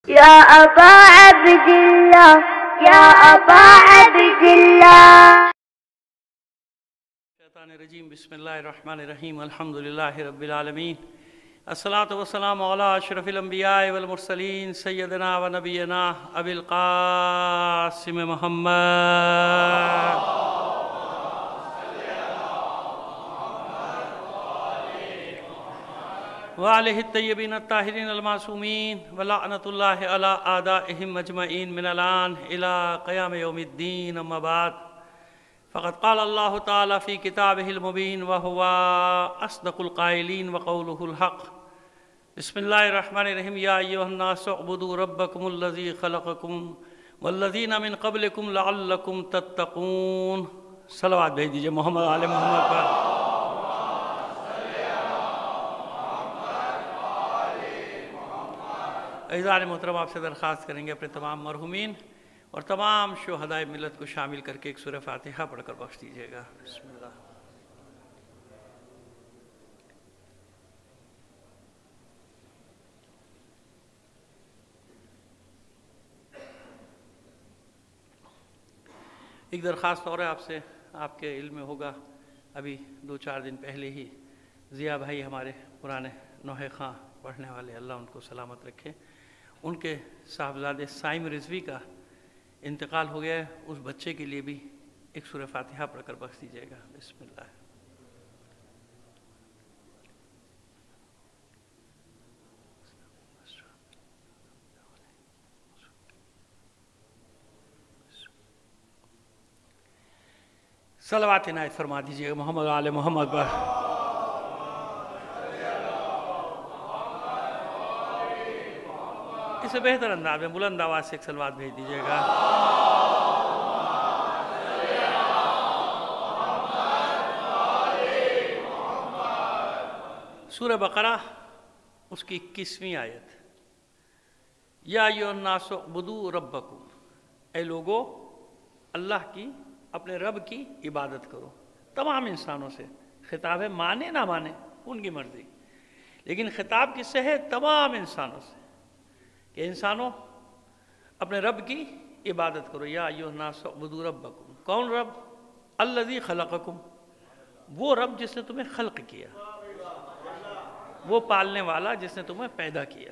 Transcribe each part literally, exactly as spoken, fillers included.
يا أبا عبد الله يا أبا عبد الله. الشيطان الرجيم. بسم الله الرحمن الرحيم. الحمد لله رب العالمين. الصلاة والسلام على أشرف الأنبياء والمرسلين سيدنا ونبينا أبي القاسم محمد وعليه الطيبين الطاهرين المعصومين ولعنة الله على أعدائهم أجمعين من الآن إلى قيام يوم الدين. أما بعد، فقد قال الله تعالى في كتابه المبين وهو أصدق القائلين وقوله الحق. بسم الله الرحمن الرحيم. يا أيها الناس اعبدوا ربكم الذي خلقكم والذين من قبلكم لعلكم تتقون. صلوات بھیج دیجئے محمد آل محمد پر. عزیزان محترم، آپ سے درخواست کریں گے اپنے تمام مرحومین اور تمام شہدائے ملت کو شامل کر کے ایک سورہ فاتحہ پڑھ کر بخش دیجیے گا. بسم اللہ. ایک درخواست اور ہے آپ سے. آپ کے علم میں ہوگا ابھی دو چار دن پہلے ہی ضیاء بھائی ہمارے پرانے نوحہ خاں پڑھنے والے، اللہ ان کو سلامت رکھے، ان کے صاحبزادے سائم رضوی کا انتقال ہو گیا ہے. اس بچے کے لیے بھی ایک سورہ فاتحہ پڑھ کر بخش دیجیے گا. بسم اللہ. صلوات عنایت فرما دیجیے گا محمد آل محمد پر. اسے بہتر انداز میں بلند آواز سے ایک صلوات بھیج دیجیے گا. سورہ بقرہ اس کی اکیسویں آیت. یا ایھا الناس اعبدوا ربکم، اے لوگو اللہ کی، اپنے رب کی عبادت کرو. تمام انسانوں سے خطاب ہے، مانے نہ مانے ان کی مرضی، لیکن خطاب کس سے ہے؟ تمام انسانوں سے، کہ انسانوں اپنے رب کی عبادت کرو. یا ایھا الناس اعبدوا ربکم. کون رب؟ الذی خلقکم، وہ رب جس نے تمہیں خلق کیا، وہ پالنے والا جس نے تمہیں پیدا کیا.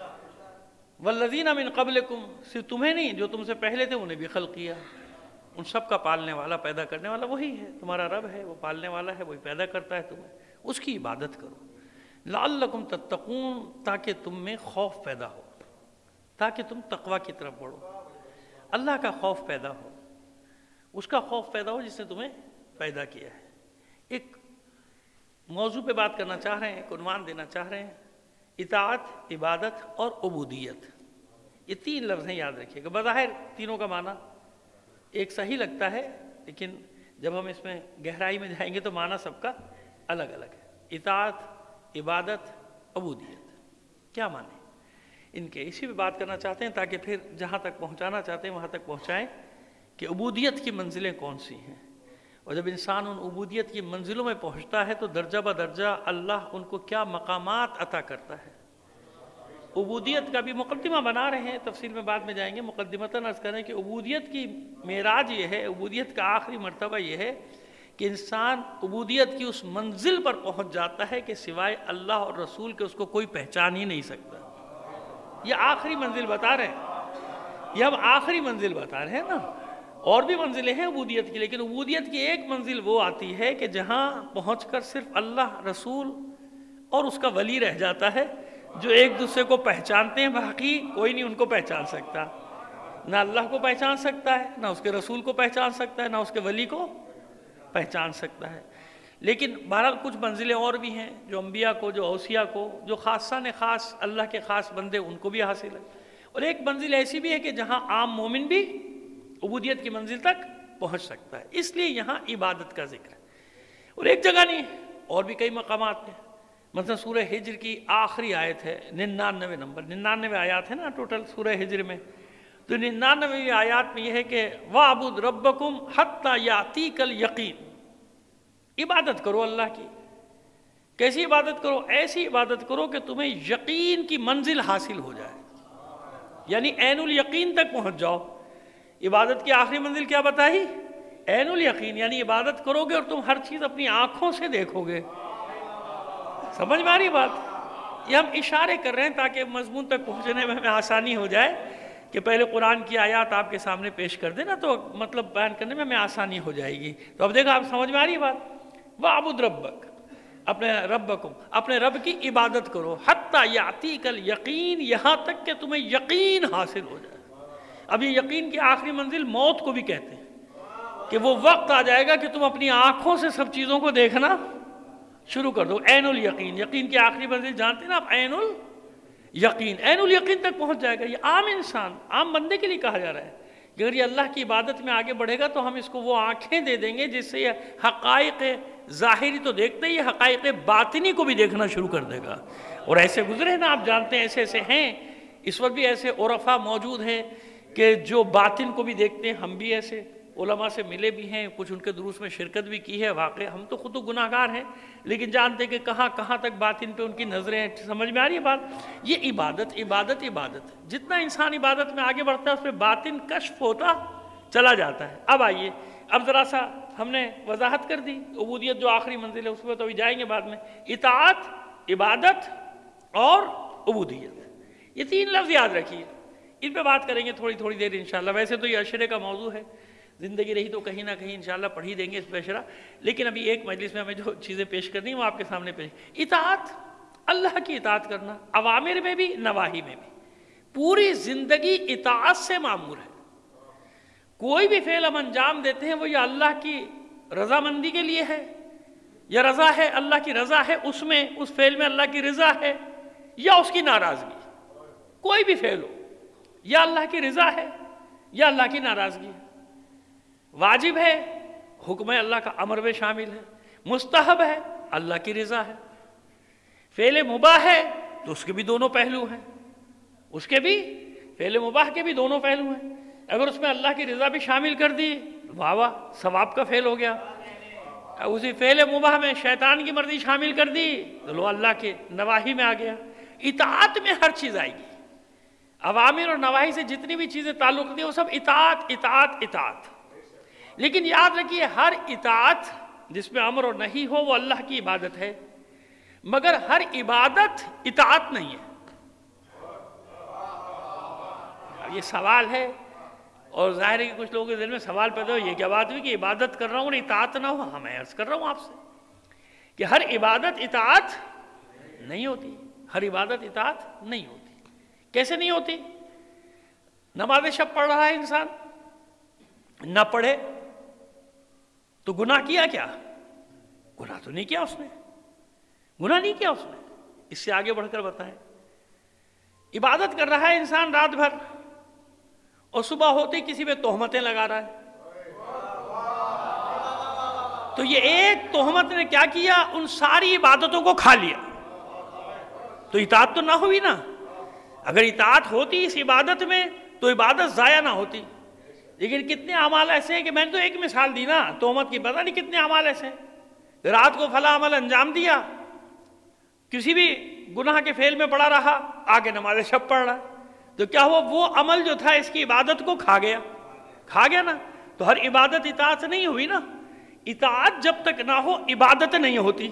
والذین من قبلکم، صرف تمہیں نہیں، جو تم سے پہلے تھے انہیں بھی خلق کیا. ان سب کا پالنے والا، پیدا کرنے والا وہی ہے. تمہارا رب ہے، وہ پالنے والا ہے، وہی پیدا کرتا ہے تمہیں. اس کی عبادت کرو. لعلکم تتقون، تاکہ تم میں خوف پیدا ہو، تاکہ تم تقوی کی طرف بڑھو، اللہ کا خوف پیدا ہو، اس کا خوف پیدا ہو جس نے تمہیں پیدا کیا ہے. ایک موضوع پہ بات کرنا چاہ رہے ہیں، ایک عنوان دینا چاہ رہے ہیں: اطاعت، عبادت اور عبودیت. یہ تین لفظ ہیں، یاد رکھیے گا. بظاہر تینوں کا معنی ایک صحیح لگتا ہے، لیکن جب ہم اس میں گہرائی میں جائیں گے تو معنی سب کا الگ الگ ہے. اطاعت، عبادت، عبودیت، کیا معنی ان کے؟ اسی پہ بات کرنا چاہتے ہیں تاکہ پھر جہاں تک پہنچانا چاہتے ہیں وہاں تک پہنچائیں کہ عبودیت کی منزلیں کون سی ہیں. اور جب انسان ان عبودیت کی منزلوں میں پہنچتا ہے تو درجہ بدرجہ اللہ ان کو کیا مقامات عطا کرتا ہے. عبودیت کا بھی مقدمہ بنا رہے ہیں، تفصیل میں بعد میں جائیں گے. مقدمتاً عرض کریں کہ عبودیت کی معراج یہ ہے، عبودیت کا آخری مرتبہ یہ ہے کہ انسان عبودیت کی اس منزل پر پہنچ جاتا ہے کہ سوائے اللہ اور رسول کے اس کو کوئی پہچان ہی نہیں سکتا. یہ آخری منزل بتا رہے ہیں، یہ ہم آخری منزل بتا رہے ہیں نا. اور بھی منزلیں ہیں عبودیت کی، لیکن عبودیت کی ایک منزل وہ آتی ہے کہ جہاں پہنچ کر صرف اللہ، رسول اور اس کا ولی رہ جاتا ہے، جو ایک دوسرے کو پہچانتے ہیں. باقی کوئی نہیں ان کو پہچان سکتا. نہ اللہ کو پہچان سکتا ہے، نہ اس کے رسول کو پہچان سکتا ہے، نہ اس کے ولی کو پہچان سکتا ہے. لیکن بہرحال کچھ منزلیں اور بھی ہیں جو انبیاء کو، جو اوصیاء کو، جو خاصہ نے خاص اللہ کے خاص بندے ان کو بھی حاصل ہے. اور ایک منزل ایسی بھی ہے کہ جہاں عام مومن بھی عبودیت کی منزل تک پہنچ سکتا ہے. اس لیے یہاں عبادت کا ذکر ہے. اور ایک جگہ نہیں، اور بھی کئی مقامات ہیں. مثلا سورہ ہجر کی آخری آیت ہے، ننانوے نمبر، ننانوے آیات ہیں نا ٹوٹل سورہ ہجر میں. تو ننانوے آیات میں یہ ہے کہ وَاعْبُدْ رَبَّكُمْ حَتَّى يَأْتِيكَ الْيَقِينُ. عبادت کرو اللہ کی. کیسی عبادت کرو؟ ایسی عبادت کرو کہ تمہیں یقین کی منزل حاصل ہو جائے. یعنی عین الیقین تک پہنچ جاؤ. عبادت کی آخری منزل کیا بتائی؟ عین الیقین، یعنی عبادت کرو گے اور تم ہر چیز اپنی آنکھوں سے دیکھو گے. سمجھ میں آ رہی بات؟ یہ ہم اشارے کر رہے ہیں تاکہ مضمون تک پہنچنے میں ہمیں آسانی ہو جائے کہ پہلے قرآن کی آیات آپ کے سامنے پیش کر دیں نا تو مطلب بیان کرنے میں ہمیں آسانی ہو جائے گی. تو اب دیکھا آپ سمجھ میں آ رہی بات. وَاعْبُدْ رَبَّكَ، اپنے ربکم، اپنے رب کی عبادت کرو، حتیٰ یاتیک الیقین، یہاں تک کہ تمہیں یقین حاصل ہو جائے. اب یہ یقین کی آخری منزل موت کو بھی کہتے ہیں کہ وہ وقت آ جائے گا کہ تم اپنی آنکھوں سے سب چیزوں کو دیکھنا شروع کر دو. عین الیقین، یقین کی آخری منزل جانتے ہیں نا آپ، عین الیقین. عین الیقین تک پہنچ جائے گا. یہ عام انسان، عام بندے کے لیے کہا جا رہا ہے کہ اگر یہ اللہ کی عبادت میں آگے بڑھے گا تو ہم اس کو وہ آنکھیں دے دیں گے جس سے یہ حقائق ظاہری تو دیکھتے ہی حقائق باطنی کو بھی دیکھنا شروع کر دے گا. اور ایسے گزرے نا، آپ جانتے ہیں ایسے ایسے ہیں اس وقت بھی ایسے عرفا موجود ہیں کہ جو باطن کو بھی دیکھتے ہیں. ہم بھی ایسے علماء سے ملے بھی ہیں، کچھ ان کے دروس میں شرکت بھی کی ہے. واقع ہم تو خود گناہ گار ہیں لیکن جانتے ہیں کہ کہاں کہاں تک باطن پہ ان کی نظریں ہیں. سمجھ میں آ رہی ہے بات؟ یہ عبادت عبادت عبادت جتنا انسان عبادت میں آگے بڑھتا ہے اس پہ باطن کشف ہوتا چلا جاتا ہے. اب آئیے، اب ذرا سا ہم نے وضاحت کر دی عبودیت جو آخری منزل ہے، اس پہ تو ابھی جائیں گے بعد میں. اطاعت، عبادت اور عبودیت، یہ تین لفظ یاد رکھیے. ان پہ بات کریں گے تھوڑی تھوڑی دیر انشاءاللہ. ویسے تو یہ عشرے کا موضوع ہے، زندگی رہی تو کہیں نہ کہیں انشاءاللہ پڑھ ہی دیں گے اس پہ عشرہ، لیکن ابھی ایک مجلس میں ہمیں جو چیزیں پیش کرنی ہیں وہ آپ کے سامنے پیش. اطاعت، اللہ کی اطاعت کرنا، اوامر میں بھی نواہی میں بھی. پوری زندگی اطاعت سے معمور ہے. کوئی بھی فعل ہم انجام دیتے ہیں وہ یا اللہ کی رضامندی کے لیے ہے، یا رضا ہے، اللہ کی رضا ہے اس میں، اس فعل میں اللہ کی رضا ہے، یا اس کی ناراضگی. کوئی بھی فعل ہو یا اللہ کی رضا ہے یا اللہ کی ناراضگی ہے. واجب ہے، حکم اللہ کا امر میں شامل ہے. مستحب ہے، اللہ کی رضا ہے. فعل مباح ہے تو اس کے بھی دونوں پہلو ہیں، اس کے بھی فعل مباح کے بھی دونوں پہلو ہیں. اگر اس میں اللہ کی رضا بھی شامل کر دی، واہ واہ، ثواب کا فعل ہو گیا. اسی فعل مباح میں شیطان کی مرضی شامل کر دی تو لو اللہ کے نواہی میں آ گیا. اطاعت میں ہر چیز آئے گی. اوامر اور نواہی سے جتنی بھی چیزیں تعلق دی وہ سب اطاعت اطاعت اطاعت. لیکن یاد رکھیے ہر اطاعت جس میں امر اور نہیں ہو وہ اللہ کی عبادت ہے، مگر ہر عبادت اطاعت نہیں ہے. یہ سوال ہے اور ظاہر ہے کہ کچھ لوگوں کے ذہن میں سوال پیدا ہو، یہ کیا بات ہوئی کہ عبادت کر رہا ہوں اور اطاعت نہ ہو. ہاں میں عرض کر رہا ہوں آپ سے کہ ہر عبادت اطاعت نہیں ہوتی. ہر عبادت اطاعت نہیں ہوتی. کیسے نہیں ہوتی؟ نماز شب پڑھ رہا ہے انسان، نہ پڑھے تو گناہ کیا کیا؟ گناہ تو نہیں کیا اس نے، گناہ نہیں کیا اس نے. اس سے آگے بڑھ کر بتائیں، عبادت کر رہا ہے انسان رات بھر اور صبح ہوتے ہی کسی پہ تہمتیں لگا رہا ہے، تو یہ ایک تہمت نے کیا کیا؟ ان ساری عبادتوں کو کھا لیا. تو اطاعت تو نہ ہوئی نا. اگر اطاعت ہوتی اس عبادت میں تو عبادت ضائع نہ ہوتی. لیکن کتنے اعمال ایسے ہیں کہ میں نے تو ایک مثال دی نا تہمت کی، پتہ نہیں کتنے اعمال ایسے ہیں. رات کو فلاں عمل انجام دیا، کسی بھی گناہ کے فعل میں پڑا رہا، آگے نماز شب پڑھ رہا، تو کیا ہوا؟ وہ عمل جو تھا اس کی عبادت کو کھا گیا. کھا گیا نا. تو ہر عبادت اطاعت سے نہیں ہوئی نا. اطاعت جب تک نہ ہو عبادت نہیں ہوتی.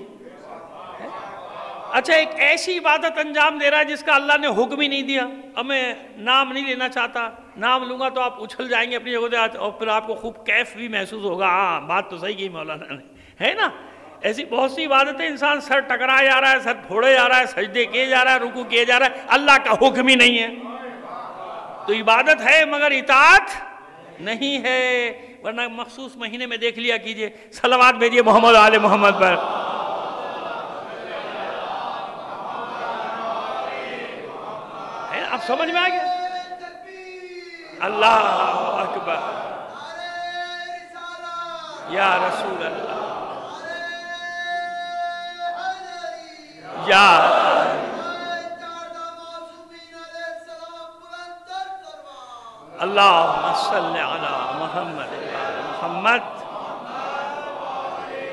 اچھا، ایک ایسی عبادت انجام دے رہا ہے جس کا اللہ نے حکم ہی نہیں دیا. اب میں نام نہیں لینا چاہتا، نام لوں گا تو آپ اچھل جائیں گے اپنی جگہ سے اور پھر آپ کو خوب کیف بھی محسوس ہوگا. ہاں بات تو صحیح کی مولانا نے، ہے نا. ایسی بہت سی عبادتیں انسان سر ٹکرا جا رہا ہے، سر پھوڑے جا رہا ہے، سجدے کیے جا رہا ہے، رکوع کیے جا رہا ہے، اللہ کا حکم ہی نہیں ہے. تو عبادت ہے مگر اطاعت نہیں ہے. ورنہ مخصوص مہینے میں دیکھ لیا کیجئے، صلوات بھیجئے محمد آل محمد پر. اب سمجھ میں آ گیا؟ اللہ اکبر، یا رسول اللہ، یا اللہم صلی علی محمد محمد.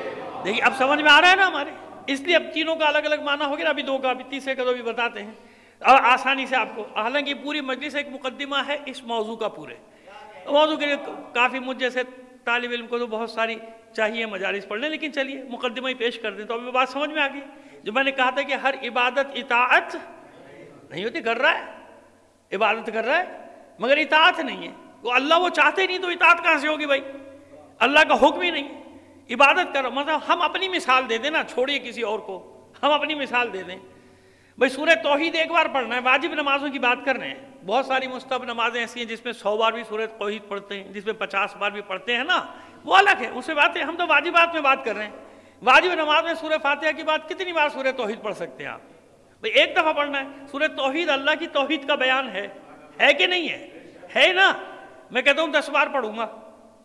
دیکھیے اب سمجھ میں آ رہا ہے نا ہمارے. اس لیے اب تینوں کا الگ الگ معنی ہو گیا. ابھی دو کا، ابھی تیسرے کا تو بھی بتاتے ہیں. اور آسانی سے آپ کو، حالانکہ پوری مجلس ایک مقدمہ ہے اس موضوع کا، پورے موضوع کے لیے کافی مجھ جیسے طالب علم کو تو بہت ساری چاہیے مجالس پڑھنے، لیکن چلیے مقدمہ ہی پیش کر دیں تو ابھی بات سمجھ میں آ گئی۔ جو میں نے کہا تھا کہ ہر عبادت اطاعت نہیں ہوتی، کر رہا ہے عبادت کر رہا ہے مگر اطاعت نہیں ہے، وہ اللہ وہ چاہتے نہیں تو اطاعت کہاں سے ہوگی بھائی؟ اللہ کا حکم ہی نہیں، عبادت کرو۔ مطلب ہم اپنی مثال دے دیں نا، چھوڑیے کسی اور کو، ہم اپنی مثال دے دیں۔ بھائی سورہ توحید ایک بار پڑھنا ہے، واجب نمازوں کی بات کر رہے ہیں، بہت ساری مستحب نمازیں ایسی ہیں جس میں سو بار بھی سورہ توحید پڑھتے ہیں، جس میں پچاس بار بھی پڑھتے ہیں نا، وہ الگ ہے، اس سے بات ہے، ہم تو واجبات میں بات کر رہے ہیں۔ واجب نماز میں سورہ فاتحہ کی بات کتنی بار سورہ توحید پڑھ سکتے ہیں آپ؟ بھئی ایک دفعہ پڑھنا ہے۔ سورہ توحید اللہ کی توحید کا بیان ہے، ہے کہ نہیں ہے؟ ہے نا؟ میں کہتا ہوں دس بار پڑھوں گا،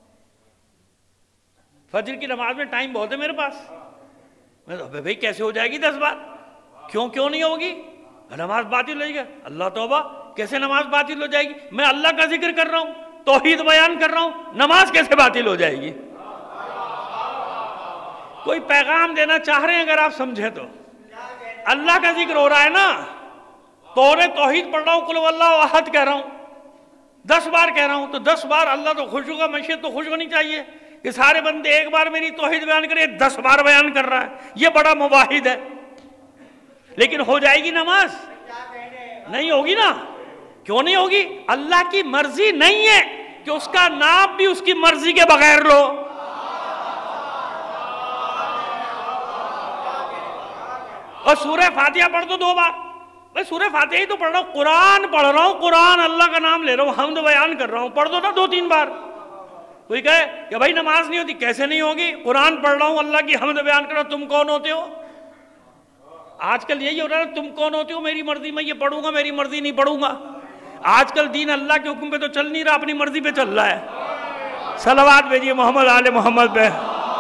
فجر کی نماز میں ٹائم بہت ہے میرے پاس، میں تو بھئی کیسے ہو جائے گی دس بار؟ کیوں کیوں نہیں ہوگی؟ نماز باطل ہو جائے گی، اللہ توبہ، کیسے نماز باطل ہو جائے گی؟ میں اللہ کا ذکر کر رہا ہوں، توحید بیان کر رہا ہوں، نماز کیسے باطل ہو جائے گی؟ کوئی پیغام دینا چاہ رہے ہیں اگر آپ سمجھیں تو، اللہ کا ذکر ہو رہا ہے نا، توڑے توحید پڑھ رہا ہوں، قل هو اللہ احد کہہ رہا ہوں، دس بار کہہ رہا ہوں، تو دس بار اللہ تو خوش ہوگا، مشیت تو خوش ہونی چاہیے کہ سارے بندے ایک بار میری توحید بیان کرے، دس بار بیان کر رہا ہے، یہ بڑا مواحد ہے۔ لیکن ہو جائے گی نماز؟ نہیں ہوگی نا۔ کیوں نہیں ہوگی؟ اللہ کی مرضی نہیں ہے کہ اس کا نام بھی اس کی مرضی کے بغیر لو۔ اور سورہ فاتحہ پڑھ دو دو بار، میں سورہ فاتحہ ہی تو پڑھ رہا ہوں، قرآن پڑھ رہا ہوں، قرآن اللہ کا نام لے رہا ہوں، حمد بیان کر رہا ہوں، پڑھ دو نا دو تین بار۔ کوئی کہے کہ بھائی نماز نہیں ہوتی، کیسے نہیں ہوگی؟ قرآن پڑھ رہا ہوں، اللہ کی حمد بیان کر رہا ہوں، تم کون ہوتے ہو؟ آج کل یہی ہو رہا ہے، تم کون ہوتے ہو؟ میری مرضی میں یہ پڑھوں گا، میری مرضی نہیں پڑھوں گا۔ آج کل دین اللہ کے حکم پہ تو چل نہیں رہا، اپنی مرضی پہ چل رہا ہے۔ صلوات بھیجیے محمد آل محمد پہ۔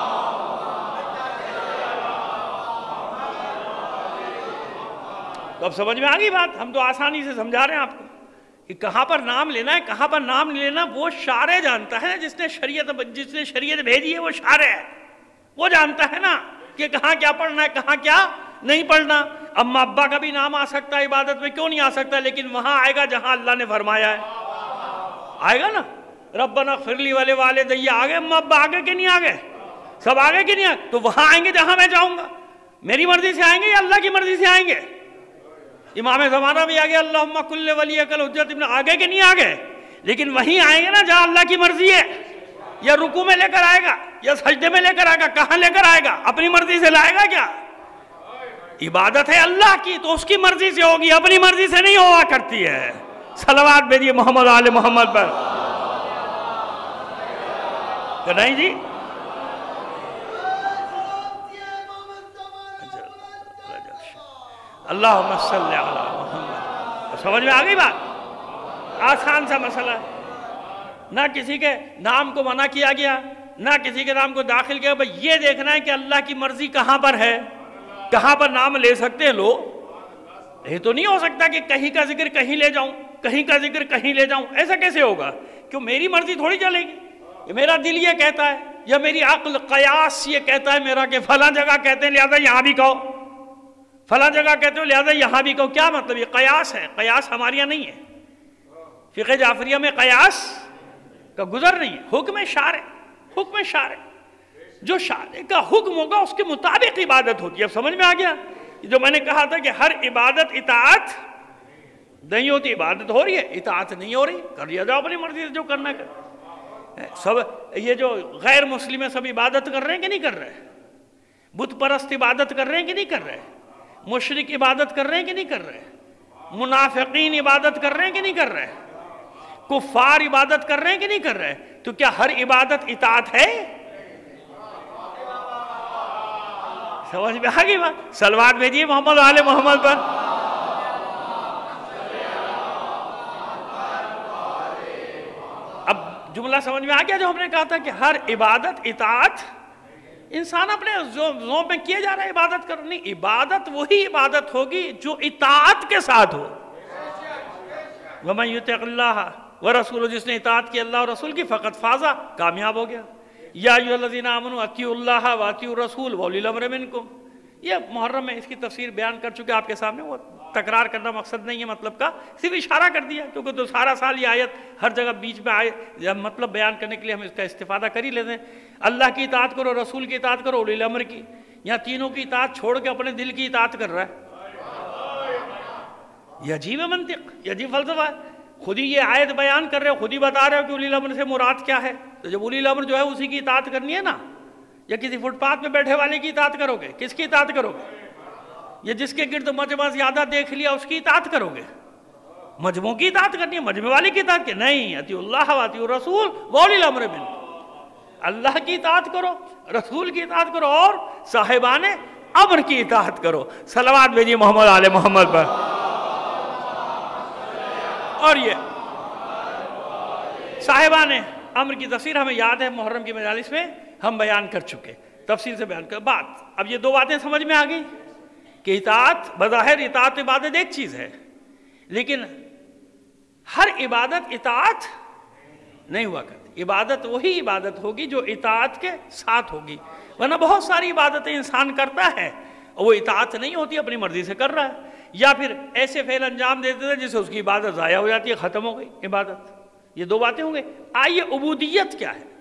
تو اب سمجھ میں آ گئی بات، ہم تو آسانی سے سمجھا رہے ہیں آپ کو کہ کہاں پر نام لینا ہے، کہاں پر نام نہیں لینا، وہ شارع جانتا ہے، جس نے شریعت جس نے شریعت بھیجی ہے وہ شارع ہے، وہ جانتا ہے نا کہ کہاں کیا پڑھنا ہے، کہاں کیا نہیں پڑھنا۔ اما ابا کا بھی نام آ سکتا ہے عبادت میں، کیوں نہیں آ سکتا؟ لیکن وہاں آئے گا جہاں اللہ نے فرمایا ہے، آئے گا نا۔ ربنا اغفر لی ولوالدی، آگے اما ابا آگے کہ نہیں آگے؟ سب آگے کہ نہیں آگے؟ تو وہاں آئیں گے جہاں میں جاؤں گا، میری مرضی سے آئیں گے یا اللہ کی مرضی سے آئیں گے؟ امام زمانہ بھی آگے اللہم کل ولیک الحجت ابن، آگے کہ نہیں آگے؟ لیکن وہیں آئیں گے نا جہاں اللہ کی مرضی ہے، یا رکوع میں لے کر آئے گا یا سجدے میں لے کر آئے گا، کہاں لے کر آئے گا؟ اپنی مرضی سے لائے گا کیا؟ عبادت ہے اللہ کی تو اس کی مرضی سے ہوگی، اپنی مرضی سے نہیں ہوا کرتی ہے۔ صلوات بھیجیے محمد آل محمد پر۔ کہ نہیں جی؟ اللہم صلی علی محمد۔ سمجھ میں آ گئی بات؟ آسان سا مسئلہ ہے، نہ کسی کے نام کو منع کیا گیا، نہ کسی کے نام کو داخل کیا۔ بھئی یہ دیکھنا ہے کہ اللہ کی مرضی کہاں پر ہے، کہاں پر نام لے سکتے ہیں لوگ۔ یہ تو نہیں ہو سکتا کہ کہیں کا ذکر کہیں لے جاؤں، کہیں کا ذکر کہیں لے جاؤں، ایسا کیسے ہوگا؟ کیوں میری مرضی تھوڑی چلے گی، کہ میرا دل یہ کہتا ہے یا میری عقل قیاس یہ کہتا ہے میرا کہ فلاں جگہ کہتے ہیں لہذا یہاں بھی کہو، فلاں جگہ کہتے ہو لہذا یہاں بھی کہو۔ کیا مطلب؟ یہ قیاس ہے، قیاس ہمارے یہاں نہیں ہے، فقہ جعفریہ میں قیاس کا گزر نہیں ہے، حکم شارع، حکم شارع، جو شارع کا حکم ہوگا اس کے مطابق عبادت ہوتی ہے۔ اب سمجھ میں آ گیا؟ جو میں نے کہا تھا کہ ہر عبادت اطاعت نہیں ہوتی، عبادت ہو رہی ہے اطاعت نہیں ہو رہی، کر لیا جاؤ اپنی مرضی سے جو کرنا کر۔ سب یہ جو غیر مسلم ہیں سب عبادت کر رہے ہیں کہ نہیں کر رہے؟ بت پرست عبادت کر رہے ہیں کہ نہیں کر رہے؟ مشرک عبادت کر رہے ہیں کہ نہیں کر رہے؟ منافقین عبادت کر رہے ہیں کہ نہیں کر رہے؟ کفار عبادت کر رہے ہیں کہ نہیں کر رہے؟ تو کیا ہر عبادت اطاعت ہے؟ سمجھ میں آ گئی بات؟ صلوات بھیجیے محمد آل محمد پر۔ اب جملہ سمجھ میں آ گیا جو ہم نے کہا تھا کہ ہر عبادت اطاعت، انسان اپنے ذوق میں کیے جا رہا ہے عبادت کرنی، عبادت وہی عبادت ہوگی جو اطاعت کے ساتھ ہو۔ وَمَن يُطِعِ اللَّهَ وَرَسُولُهُ، جس نے اطاعت کی اللہ اور رسول کی، فقط فازا، کامیاب ہو گیا۔ یا ایھا الذین آمنوا اطیعوا اللہ واطیعوا الرسول واولی الامر منکم، یہ محرم میں اس کی تفسیر بیان کر چکے آپ کے سامنے، وہ تکرار کرنا مقصد نہیں ہے مطلب کا، صرف اشارہ کر دیا، کیونکہ تو سارا سال یہ آیت ہر جگہ بیچ میں آئے مطلب بیان کرنے کے لیے ہم اس کا استفادہ کر ہی لیتے ہیں۔ اللہ کی اطاعت کرو، رسول کی اطاعت کرو، اولی الامر کی، یہاں تینوں کی اطاعت چھوڑ کے اپنے دل کی اطاعت کر رہا ہے۔ یہ عجیب منطق، یہ عجیب فلسفہ ہے۔ خود ہی یہ آیت بیان کر رہے ہو، خود ہی بتا رہے ہو کہ اولی الامر سے مراد کیا ہے، تو جب اولی الامر جو ہے اسی کی اطاعت کرنی ہے نا، یا کسی فٹ پاتھ پہ بیٹھے والے کی اطاعت کرو گے؟ کس کی اطاعت کرو گے؟ یہ جس کے گرد مجمع زیادہ دیکھ لیا اس کی اطاعت کرو گے؟ مجموع کی اطاعت کرنی ہے، مجمع والے کی اطاعت کی نہیں۔ اطیعوا اللہ و اطیعوا الرسول واولی الامر منکم، اللہ کی اطاعت کرو، رسول کی اطاعت کرو اور صاحبان امر کی اطاعت کرو۔ صلوات بھیجیے محمد آل محمد پر۔ اور یہ صاحبان امر کی تفسیر ہمیں یاد ہے، محرم کی مجالس میں ہم بیان کر چکے، تفصیل سے بیان کر بات۔ اب یہ دو باتیں سمجھ میں آ گئی کہ اطاعت بظاہر اطاعت عبادت ایک چیز ہے، لیکن ہر عبادت اطاعت نہیں ہوا کرتی۔ عبادت وہی عبادت ہوگی جو اطاعت کے ساتھ ہوگی، ورنہ بہت ساری عبادتیں انسان کرتا ہے اور وہ اطاعت نہیں ہوتی، اپنی مرضی سے کر رہا ہے، یا پھر ایسے فعل انجام دیتے تھے جس سے اس کی عبادت ضائع ہو جاتی ہے، ختم ہو گئی عبادت۔ یہ دو باتیں ہوں گے۔ آئیے عبودیت کیا ہے،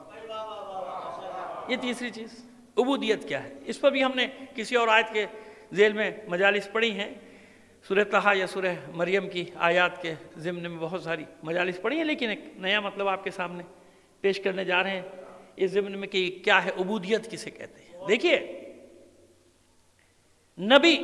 یہ تیسری چیز عبودیت کیا ہے، اس پر بھی ہم نے کسی اور آیت کے ذیل میں مجالس پڑھی ہیں، سورہ طہ یا سورہ مریم کی آیات کے ضمن میں بہت ساری مجالس پڑھی ہیں، لیکن ایک نیا مطلب آپ کے سامنے پیش کرنے جا رہے ہیں اس ضمن میں کہ کیا ہے عبودیت کسے کہتے ہیں۔ دیکھیے، نبی،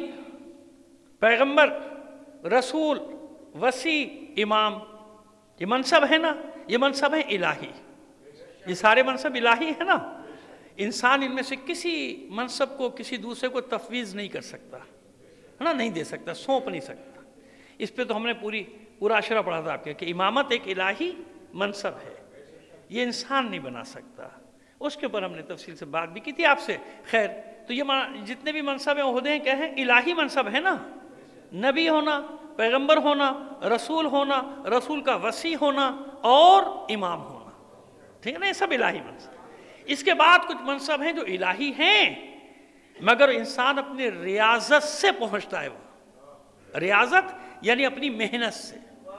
پیغمبر، رسول، وسیع، امام، یہ منصب ہے نا، یہ منصب ہے الہی، یہ سارے منصب الہی ہے نا۔ انسان ان میں سے کسی منصب کو کسی دوسرے کو تفویض نہیں کر سکتا ہے نا، نہیں دے سکتا، سونپ نہیں سکتا۔ اس پہ تو ہم نے پوری پورا اشرہ پڑھا تھا آپ کے کہ امامت ایک الہی منصب ہے، یہ انسان نہیں بنا سکتا۔ اس کے اوپر ہم نے تفصیل سے بات بھی کی تھی آپ سے۔ خیر، تو یہ جتنے بھی منصب ہیں عہدے ہیں کیا ہیں؟ الہی منصب ہے نا، نبی ہونا، پیغمبر ہونا، رسول ہونا، رسول کا وسیع ہونا اور امام ہونا، ٹھیک ہے نا، یہ سب الہی منصب۔ اس کے بعد کچھ منصب ہیں جو الہی ہیں مگر انسان اپنے ریاضت سے پہنچتا ہے، وہ ریاضت یعنی اپنی محنت سے،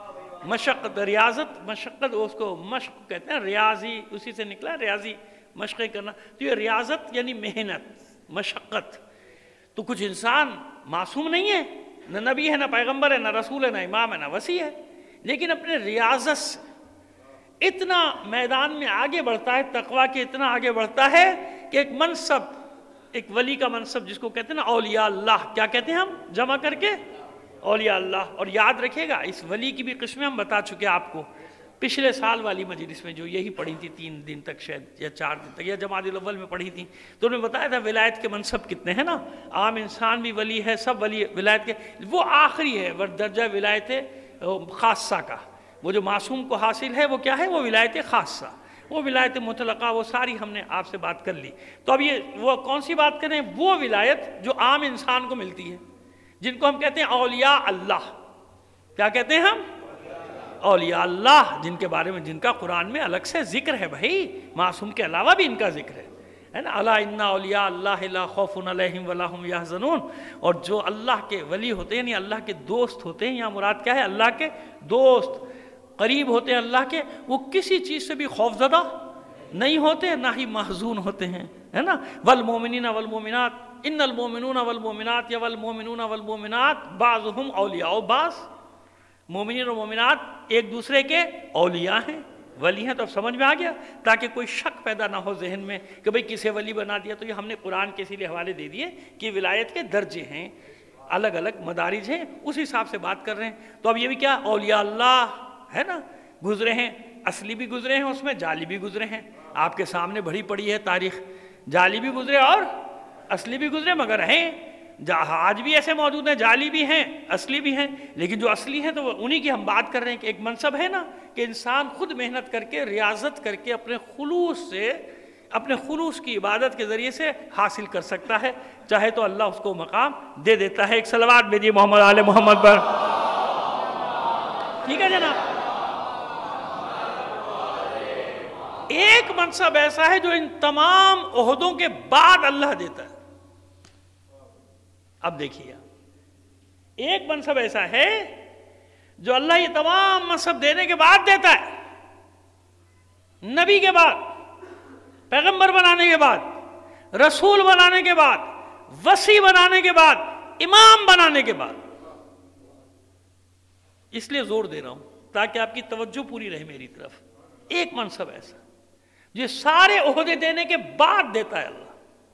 مشقت، ریاضت مشقت، اس کو مشق کہتے ہیں، ریاضی اسی سے نکلا، ریاضی مشقیں کرنا، تو یہ ریاضت یعنی محنت، مشقت۔ تو کچھ انسان معصوم نہیں ہے، نہ نبی ہے، نہ پیغمبر ہے، نہ رسول ہے، نہ امام ہے، نہ وسیع ہے، لیکن اپنے ریاضت سے اتنا میدان میں آگے بڑھتا ہے، تقویٰ کے اتنا آگے بڑھتا ہے کہ ایک منصب، ایک ولی کا منصب جس کو کہتے ہیں نا اولیاء اللہ، کیا کہتے ہیں ہم جمع کر کے؟ اولیاء اللہ۔ اور یاد رکھیے گا اس ولی کی بھی قسمیں ہم بتا چکے آپ کو پچھلے سال والی مجلس میں، جو یہی پڑھی تھی تین دن تک شاید یا چار دن تک، یا جماعت الاول میں پڑھی تھی، تو انہوں نے بتایا تھا ولایت کے منصب کتنے ہیں نا، عام انسان بھی ولی ہے، سب ولی ولایت کے، وہ آخری ہے وہ درجہ ولایت خاصہ کا، وہ جو معصوم کو حاصل ہے وہ کیا ہے؟ وہ ولایت خاصہ، وہ ولایت مطلقہ، وہ ساری ہم نے آپ سے بات کر لی۔ تو اب یہ وہ کون سی بات کریں؟ وہ ولایت جو عام انسان کو ملتی ہے، جن کو ہم کہتے ہیں اولیاء اللہ۔ کیا کہتے ہیں ہم؟ اولیاء اللہ، جن کے بارے میں جن کا قرآن میں الگ سے ذکر ہے، بھائی معصوم کے علاوہ بھی ان کا ذکر ہے، ہے نا، الا ان اولیاء اللہ لا خوف علیہم ولا هم یحزنون۔ اور جو اللہ کے ولی ہوتے ہیں یعنی اللہ کے دوست ہوتے ہیں، یہاں مراد کیا ہے؟ اللہ کے دوست، قریب ہوتے ہیں اللہ کے، وہ کسی چیز سے بھی خوف زدہ نہیں ہوتے، نہ ہی محزون ہوتے ہیں، ہے نا۔ والمومنین والمومنات ان المومنون والمومنات یا والمومنون والمومنات بعضهم اولیاء، بعض مومنین اور مومنات ایک دوسرے کے اولیاء ہیں، ولی ہیں۔ تو اب سمجھ میں آ گیا، تاکہ کوئی شک پیدا نہ ہو ذہن میں کہ بھئی کسے ولی بنا دیا۔ تو یہ ہم نے قرآن کے اسی لیے حوالے دے دیے کہ ولایت کے درجے ہیں، الگ الگ مدارج ہیں، اس حساب سے بات کر رہے ہیں۔ تو اب یہ بھی کیا اولیاء اللہ ہے نا، گزرے ہیں، اصلی بھی گزرے ہیں، اس میں جعلی بھی گزرے ہیں، آپ کے سامنے بڑی پڑی ہے تاریخ، جعلی بھی گزرے اور اصلی بھی گزرے، مگر ہیں آج بھی ایسے موجود ہیں، جعلی بھی ہیں، اصلی بھی ہیں، لیکن جو اصلی ہیں تو وہ انہی کی ہم بات کر رہے ہیں کہ ایک منصب ہے نا کہ انسان خود محنت کر کے، ریاضت کر کے، اپنے خلوص سے، اپنے خلوص کی عبادت کے ذریعے سے حاصل کر سکتا ہے، چاہے تو اللہ اس کو مقام دے دیتا ہے۔ ایک صلوات بھیجیے محمد آل محمد پر۔ ٹھیک ہے جناب، ایک منصب ایسا ہے جو ان تمام عہدوں کے بعد اللہ دیتا ہے۔ اب دیکھیے، ایک منصب ایسا ہے جو اللہ یہ تمام منصب دینے کے بعد دیتا ہے، نبی کے بعد، پیغمبر بنانے کے بعد، رسول بنانے کے بعد، وصی بنانے کے بعد، امام بنانے کے بعد. اس لیے زور دے رہا ہوں تاکہ آپ کی توجہ پوری رہے میری طرف. ایک منصب ایسا جو سارے عہدے دینے کے بعد دیتا ہے اللہ،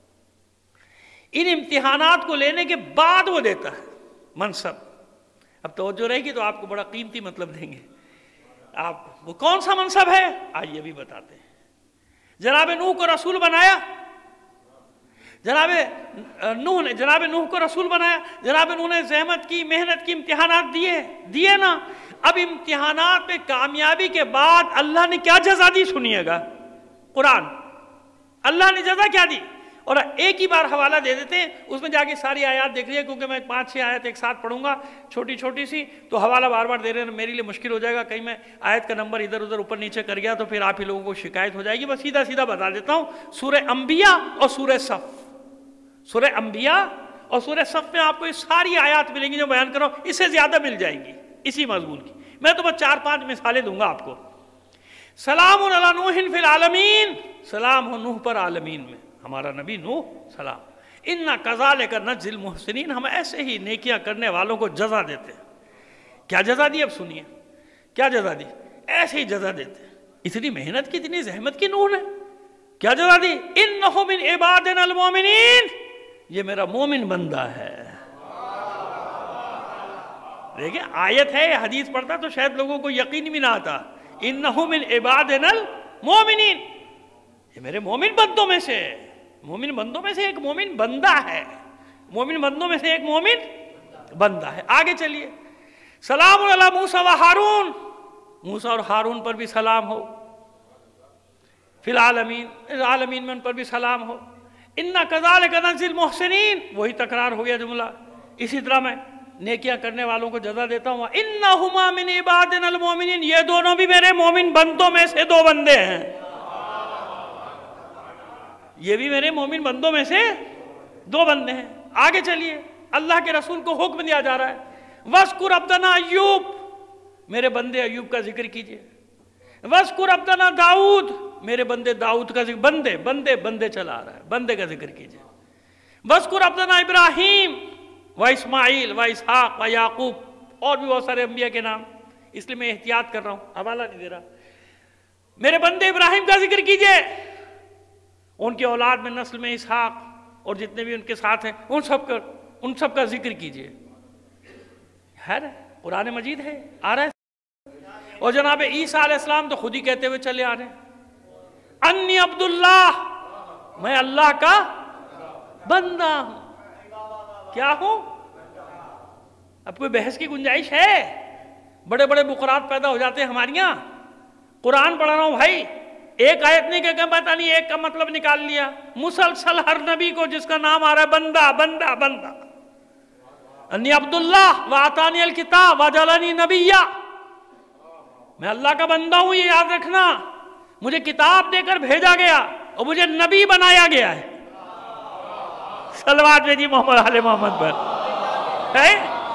ان امتحانات کو لینے کے بعد وہ دیتا ہے منصب. اب توجہ رہے گی تو آپ کو بڑا قیمتی مطلب دیں گے. آپ وہ کون سا منصب ہے؟ آئیے بھی بتاتے ہیں. جناب نوح کو رسول بنایا، جناب نوح نے جناب نوح کو رسول بنایا، جناب نوح نے زحمت کی، محنت کی، امتحانات دیے دیے نا. اب امتحانات میں کامیابی کے بعد اللہ نے کیا جزا دی سنیے گا. قرآن اللہ نے جزا کیا دی، اور ایک ہی بار حوالہ دے دیتے ہیں، اس میں جا کے ساری آیات دیکھ لیے، کیونکہ میں پانچ چھ آیت ایک ساتھ پڑھوں گا چھوٹی چھوٹی سی، تو حوالہ بار بار دے رہے ہیں میرے لیے مشکل ہو جائے گا. کہیں میں آیت کا نمبر ادھر ادھر اوپر نیچے کر گیا تو پھر آپ ہی لوگوں کو شکایت ہو جائے گی. بس سیدھا سیدھا بتا دیتا ہوں. سورہ انبیاء اور سورہ صف، سورہ انبیاء اور سورہ صف میں آپ کو یہ ساری آیات ملیں گی جو بیان کر رہا ہوں، اس سے زیادہ مل جائیں گی اسی مضمون کی. میں تو بس چار پانچ مثالیں دوں گا آپ کو. سلام علی نوح فی العالمین، سلام ہو نوح پر عالمین میں، ہمارا نبی نوح سلام. انا کذالک نجزی المحسنین، ہم ایسے ہی نیکیاں کرنے والوں کو جزا دیتے ہیں. کیا جزا دی؟ اب سنیے کیا جزا دی. ایسے ہی جزا دیتے ہیں. اتنی محنت کی، اتنی زحمت کی نوح نے، کیا جزا دی؟ انہ من عبادنا المومنین، یہ میرا مومن بندہ ہے. دیکھیں آیت ہے، حدیث پڑھتا تو شاید لوگوں کو یقین بھی نہ آتا. انہ من عبادنا المومنین، یہ میرے مومن بندوں میں سے، مومن بندوں میں سے ایک مومن بندہ ہے، مومن بندوں میں سے ایک مومن بندہ ہے. آگے چلیے. سلام علی موسیٰ و ہارون، موسیٰ اور ہارون پر بھی سلام ہو. فی العالمین، عالمین میں ان پر بھی سلام ہو. انا کذالک نجزی المحسنین، وہی تکرار ہو گیا جملہ. اسی طرح میں نیکیاں کرنے والوں کو جزا دیتا ہوں. انہما من عبادنا المومنین، یہ دونوں بھی میرے مومن بندوں میں سے دو بندے ہیں. یہ بھی میرے مومن بندوں میں سے دو بندے ہیں. آگے چلیے. اللہ کے رسول کو حکم دیا جا رہا ہے وَاذْكُرْ عَبْدَنَا ایوب، میرے بندے ایوب کا ذکر کیجئے. وَاذْكُرْ عَبْدَنَا داؤد، میرے بندے داؤد کا ذکر، بندے بندے بندے چلا رہا ہے، بندے کا ذکر کیجئے. وَاذْكُرْ عَبْدَنَا ابراہیم وَإِسْمَاعِيل وَإِسْحَاقَ وَيَعْقُوب، اور بھی بہت سارے انبیاء کے نام، اس لیے میں احتیاط کر رہا ہوں، حوالہ نہیں دے رہا. میرے بندے ابراہیم کا ذکر کیجئے، ان کی اولاد میں نسل میں اسحاق اور جتنے بھی ان کے ساتھ ہیں ان سب کا ان سب کا ذکر کیجئے. ہے نا قرآن مجید ہے، آ رہا ہے. اور جناب عیسیٰ علیہ السلام تو خود ہی کہتے ہوئے چلے آ رہے ہیں انی عبداللہ، میں اللہ کا بندہ ہوں. کیا ہوں؟ اب کوئی بحث کی گنجائش ہے؟ بڑے بڑے بقرات پیدا ہو جاتے ہیں ہمارے یہاں. قرآن پڑھا رہا ہوں بھائی، ایک آیت نہیں کہ پتہ نہیں ایک کا مطلب نکال لیا. مسلسل ہر نبی کو جس کا نام آ رہا ہے بندہ بندہ بندہ. انی عبداللہ وآتانی الکتاب وجعلنی نبیا، میں اللہ کا بندہ ہوں، یہ یاد رکھنا. مجھے کتاب دے کر بھیجا گیا اور مجھے نبی بنایا گیا ہے. صلوات بھیجی محمد آل محمد پر. ہے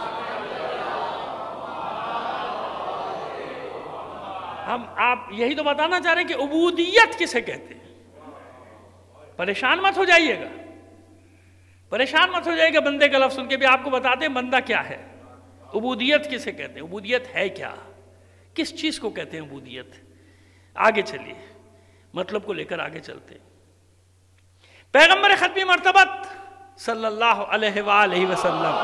ہم آپ یہی تو بتانا چاہ رہے ہیں کہ عبودیت کسے کہتے ہیں. پریشان مت ہو جائیے گا، پریشان مت ہو جائے گا بندے کا لفظ سن کے بھی. آپ کو بتاتے ہیں بندہ کیا ہے، عبودیت کسے کہتے ہیں، عبودیت ہے کیا، کس چیز کو کہتے ہیں عبودیت. آگے چلیے، مطلب کو لے کر آگے چلتے. پیغمبر ختمی مرتبت صلی اللہ علیہ وآلہ وسلم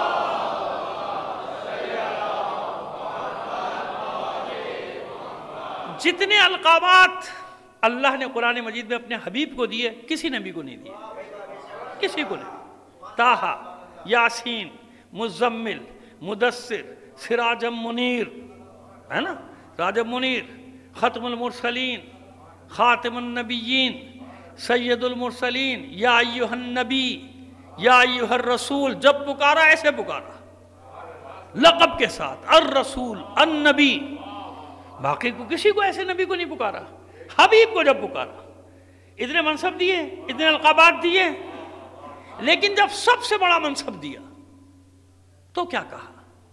جتنے القابات اللہ نے قرآن مجید میں اپنے حبیب کو دیے کسی نبی کو نہیں دیے، کسی کو نہیں. طٰہٰ، یاسین، مزمل، مدثر، سراجم منیر، ہے نا، سراجم منیر، ختم المرسلین، خاتم النبیین، سید المرسلین، یا ایہا النبی، یا ایہا الرسول. جب پکارا ایسے پکارا لقب کے ساتھ، الرسول، النبی. باقی کو کسی کو ایسے نبی کو نہیں پکارا. حبیب کو جب پکارا، اتنے منصب دیے، اتنے القابات دیے، لیکن جب سب سے بڑا منصب دیا تو کیا کہا؟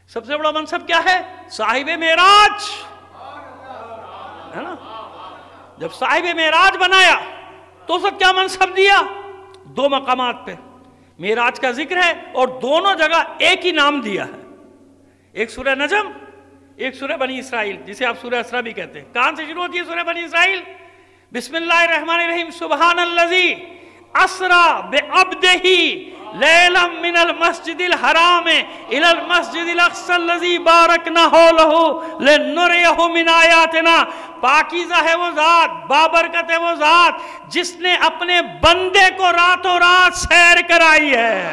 سب سے بڑا منصب کیا ہے؟ صاحب معراج ہے نا. جب صاحب معراج بنایا تو سب کیا منصب دیا؟ دو مقامات پہ معراج کا ذکر ہے اور دونوں جگہ ایک ہی نام دیا ہے. ایک سورہ نجم، ایک سورہ بنی اسرائیل، جسے آپ سورہ اسراء بھی کہتے ہیں. کہاں سے شروع ہوتی ہے سورہ بنی اسرائیل؟ بسم اللہ الرحمن الرحیم. سبحان الذی اسرا بعبدہ لیلا من المسجد الحرام الی المسجد الاقصی الذی بارکنا حولہ لنریہ من آیاتنا. پاکیزہ ہے وہ ذات، بابرکت ہے وہ ذات جس نے اپنے بندے کو راتوں رات سیر کرائی ہے.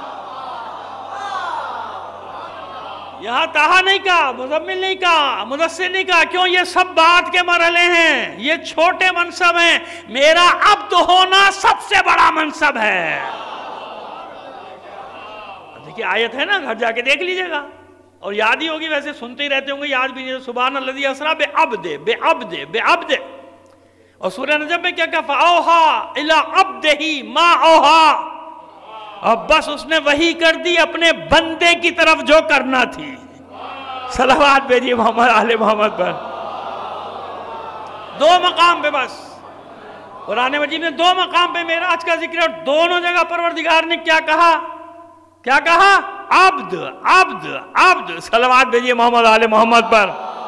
یہاں تہا نہیں کہا، مزمل نہیں کہا، مدثر نہیں کہا. کیوں؟ یہ سب بات کے مرحلے ہیں، یہ چھوٹے منصب ہیں. میرا عبد ہونا سب سے بڑا منصب ہے. دیکھیے آیت ہے نا، گھر جا کے دیکھ لیجئے گا اور یاد ہی ہوگی. ویسے سنتے ہی رہتے ہوں گے، یاد بھی نہیں. سبحان الذی اسریٰ بعبدہ بعبدہ بعبدہ. اور سورہ نجم میں کیا کہا؟ فَأَوْحَىٰ إِلَىٰ عَبْدِهِ مَا أَوْحَىٰ. اب بس اس نے وحی کر دی اپنے بندے کی طرف جو کرنا تھی. صلوات بھیجیے محمد آل محمد پر. دو مقام پہ بس قرآن مجید میں دو مقام پہ معراج کا ذکر ہے اور دونوں جگہ پروردگار نے کیا کہا؟ کیا کہا؟ عبد عبد عبد. صلوات بھیجیے محمد آل محمد پر.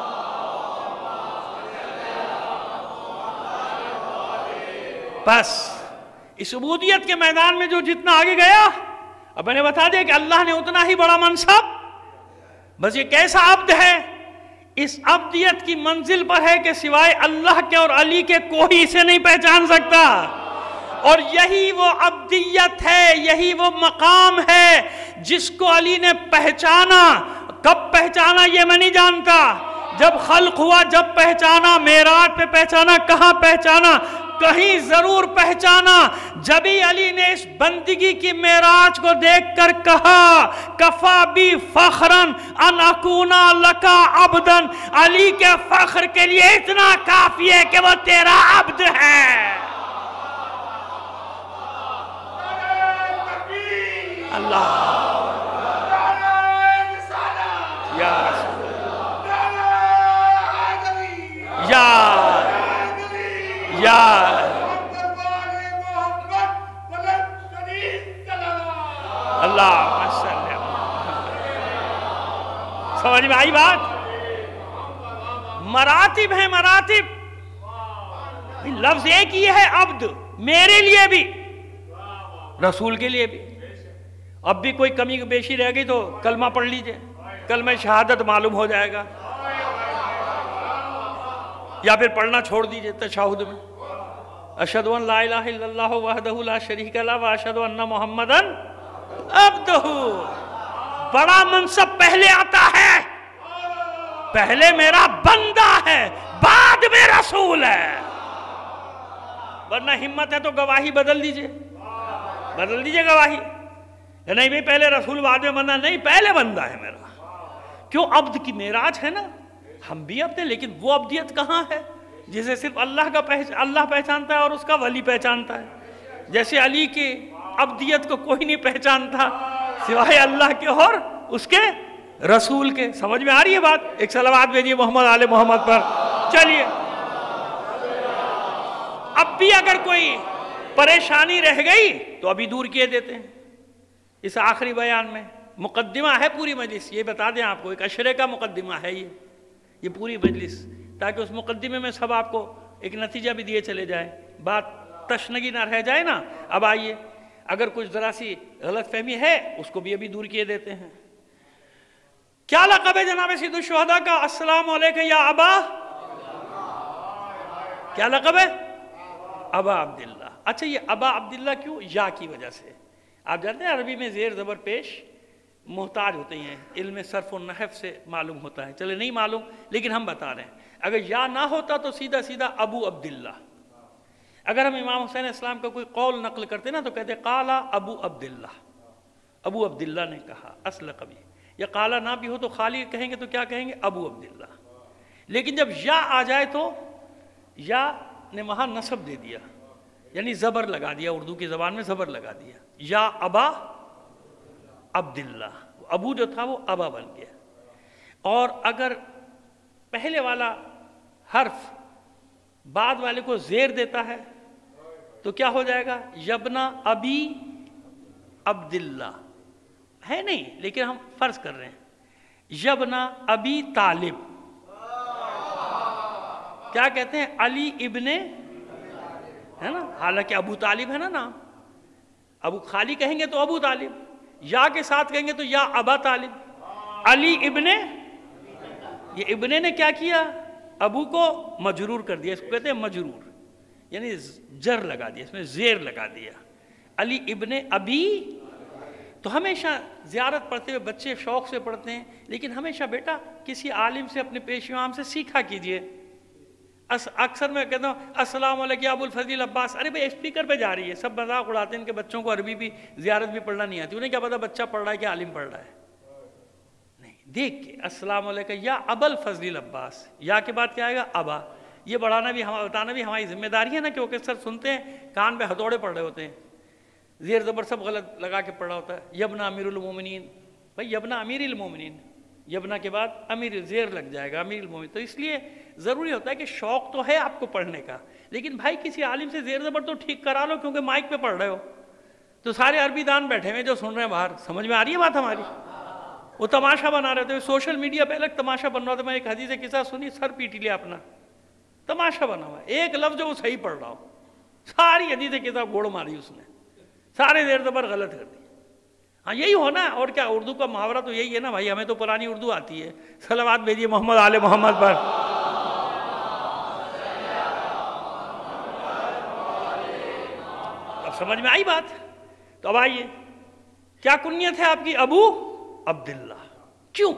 بس اس عبودیت کے میدان میں جو جتنا آگے گیا، اب میں نے بتا دیا کہ اللہ نے اتنا ہی بڑا منصب. بس یہ کیسا عبد ہے؟ اس عبدیت کی منزل پر ہے کہ سوائے اللہ کے اور علی کے کوئی اسے نہیں پہچان سکتا. اور یہی وہ عبدیت ہے، یہی وہ مقام ہے جس کو علی نے پہچانا. کب پہچانا یہ میں نہیں جانتا، جب خلق ہوا جب پہچانا. معراج پہ پہچانا. کہاں پہچانا؟ کہیں ضرور پہچانا. جبھی علی نے اس بندگی کی معراج کو دیکھ کر کہا کفا بی فخرن ان اکونا لکا عبدن. علی کے فخر کے لیے اتنا کافی ہے کہ وہ تیرا عبد ہے. اللہ یا رسول یا یا اللہ سمجھ میں آئی بات؟ مراتب ہیں مراتب. لفظ ایک ہی ہے عبد، میرے لیے بھی رسول کے لیے بھی. اب بھی کوئی کمی بیشی رہ گئی تو کلمہ پڑھ لیجئے، کلمہ شہادت معلوم ہو جائے گا. یا پھر پڑھنا چھوڑ دیجئے تشہد میں اشہدو ان لا الہ الا اللہ وحدہ لا شریک لہ واشہدو ان محمدن عبدہ. بڑا منصب پہلے آتا ہے. پہلے میرا بندہ ہے، بعد میں رسول ہے. ورنہ ہمت ہے تو گواہی بدل دیجئے، بدل دیجئے گواہی. نہیں بھی پہلے رسول بعد میں بندہ. نہیں، پہلے بندہ ہے میرا. کیوں؟ عبد کی معراج ہے نا. ہم بھی عبد ہیں، لیکن وہ عبدیت کہاں ہے جسے صرف اللہ کا پہچ... اللہ پہچانتا ہے اور اس کا ولی پہچانتا ہے. جیسے علی کی عبدیت کو کوئی نہیں پہچانتا سوائے اللہ کے اور اس کے رسول کے. سمجھ میں آ رہی ہے بات؟ ایک صلوات بھیجیے محمد آل محمد پر. چلیے اب بھی اگر کوئی پریشانی رہ گئی تو ابھی دور کیے دیتے ہیں. اس آخری بیان میں مقدمہ ہے پوری مجلس. یہ بتا دیں آپ کو، ایک عشرے کا مقدمہ ہے یہ یہ پوری مجلس، تاکہ اس مقدمے میں سب آپ کو ایک نتیجہ بھی دیے چلے جائے، بات تشنگی نہ رہ جائے نا. اب آئیے، اگر کچھ ذرا سی غلط فہمی ہے اس کو بھی ابھی دور کیے دیتے ہیں. کیا لقب ہے جناب سید الشہداء کا؟ السلام علیکم یا ابا. کیا لقب ہے؟ ابا عبداللہ. اچھا یہ ابا عبداللہ کیوں؟ یا کی وجہ سے. آپ جانتے ہیں عربی میں زیر زبر پیش محتاج ہوتے ہیں، علم صرف و نحو سے معلوم ہوتا ہے. چلے نہیں معلوم لیکن ہم بتا رہے ہیں. اگر یا نہ ہوتا تو سیدھا سیدھا ابو عبداللہ. اگر ہم امام حسین اسلام کا کوئی قول نقل کرتے نا تو کہتے قالا ابو عبداللہ، ابو عبداللہ نے کہا اصل کبھی. یا قالا نہ بھی ہو تو خالی کہیں گے تو کیا کہیں گے؟ ابو عبداللہ. لیکن جب یا آ جائے تو یا نے وہاں نصب دے دیا، یعنی زبر لگا دیا، اردو کی زبان میں زبر لگا دیا. یا ابا عبداللہ، ابو جو تھا وہ ابا بن گیا. اور اگر پہلے والا حرف بعد والے کو زیر دیتا ہے تو کیا ہو جائے گا؟ یبنا ابی عبداللہ ہے نہیں، لیکن ہم فرض کر رہے ہیں یبنا ابی طالب، کیا کہتے ہیں؟ علی ابن، ہے نا، حالانکہ ابو طالب ہے نا نام، ابو خالی کہیں گے تو ابو طالب، یا کے ساتھ کہیں گے تو یا ابا طالب، علی ابن، یہ ابن نے کیا کیا؟ ابو کو مجرور کر دیا، اس کو کہتے ہیں مجرور، یعنی جر لگا دیا، اس میں زیر لگا دیا، علی ابن ابی۔ تو ہمیشہ زیارت پڑھتے ہوئے بچے شوق سے پڑھتے ہیں، لیکن ہمیشہ بیٹا کسی عالم سے، اپنے پیش امام سے سیکھا کیجئے۔ اکثر میں کہتا ہوں السلام علیکم یا ابو الفضل عباس، ارے بھائی اسپیکر پہ جا رہی ہے، سب مذاق اڑاتے ہیں ان کے بچوں کو عربی بھی زیارت بھی پڑھنا نہیں آتی، انہیں کیا پتا بچہ پڑھ رہا ہے کہ عالم پڑھ رہا ہے؟ دیکھ کے السلام علیکم یا ابو الفضل عباس، یا کے بعد کیا آئے گا؟ ابا۔ یہ بڑھانا بھی، بتانا بھی ہماری ذمہ داری ہے نا، کہ وہ کس طرح سنتے ہیں، کان پہ ہتھوڑے پڑھ رہے ہوتے ہیں، زیر زبر سب غلط لگا کے پڑھ رہا ہوتا ہے۔ یبنا امیر المومنین، بھائی یبنا امیر المومنین، یبنا کے بعد امیر زیر لگ جائے گا، امیر المومنین۔ تو اس لیے ضروری ہوتا ہے کہ شوق تو ہے آپ کو پڑھنے کا، لیکن بھائی کسی عالم سے زیر زبر تو ٹھیک کرا لو، کیونکہ مائک پہ پڑھ رہے ہو تو سارے عربی دان بیٹھے ہوئے جو سن رہے ہیں باہر، سمجھ میں آ رہی ہے بات ہماری؟ وہ تماشا بنا رہے تھے، سوشل میڈیا پہ الگ تماشا بن رہا تھا۔ میں ایک حدیث قصہ سنی، سر پیٹ لیا اپنا، تماشا بنا ہوا، ایک لفظ جو وہ صحیح پڑھ رہا ہو، ساری حدیث قصہ گوڑ ماری اس نے، سارے زیر زبر غلط کر دی۔ ہاں یہی ہونا، اور کیا، اردو کا محاورہ تو یہی ہے نا بھائی، ہمیں تو پرانی اردو آتی ہے۔ صلوات بھیجیے محمد آل محمد پر۔ اب سمجھ میں آئی بات؟ تو اب آئیے، کیا کنیت ہے آپ کی؟ ابو عبداللہ۔ کیوں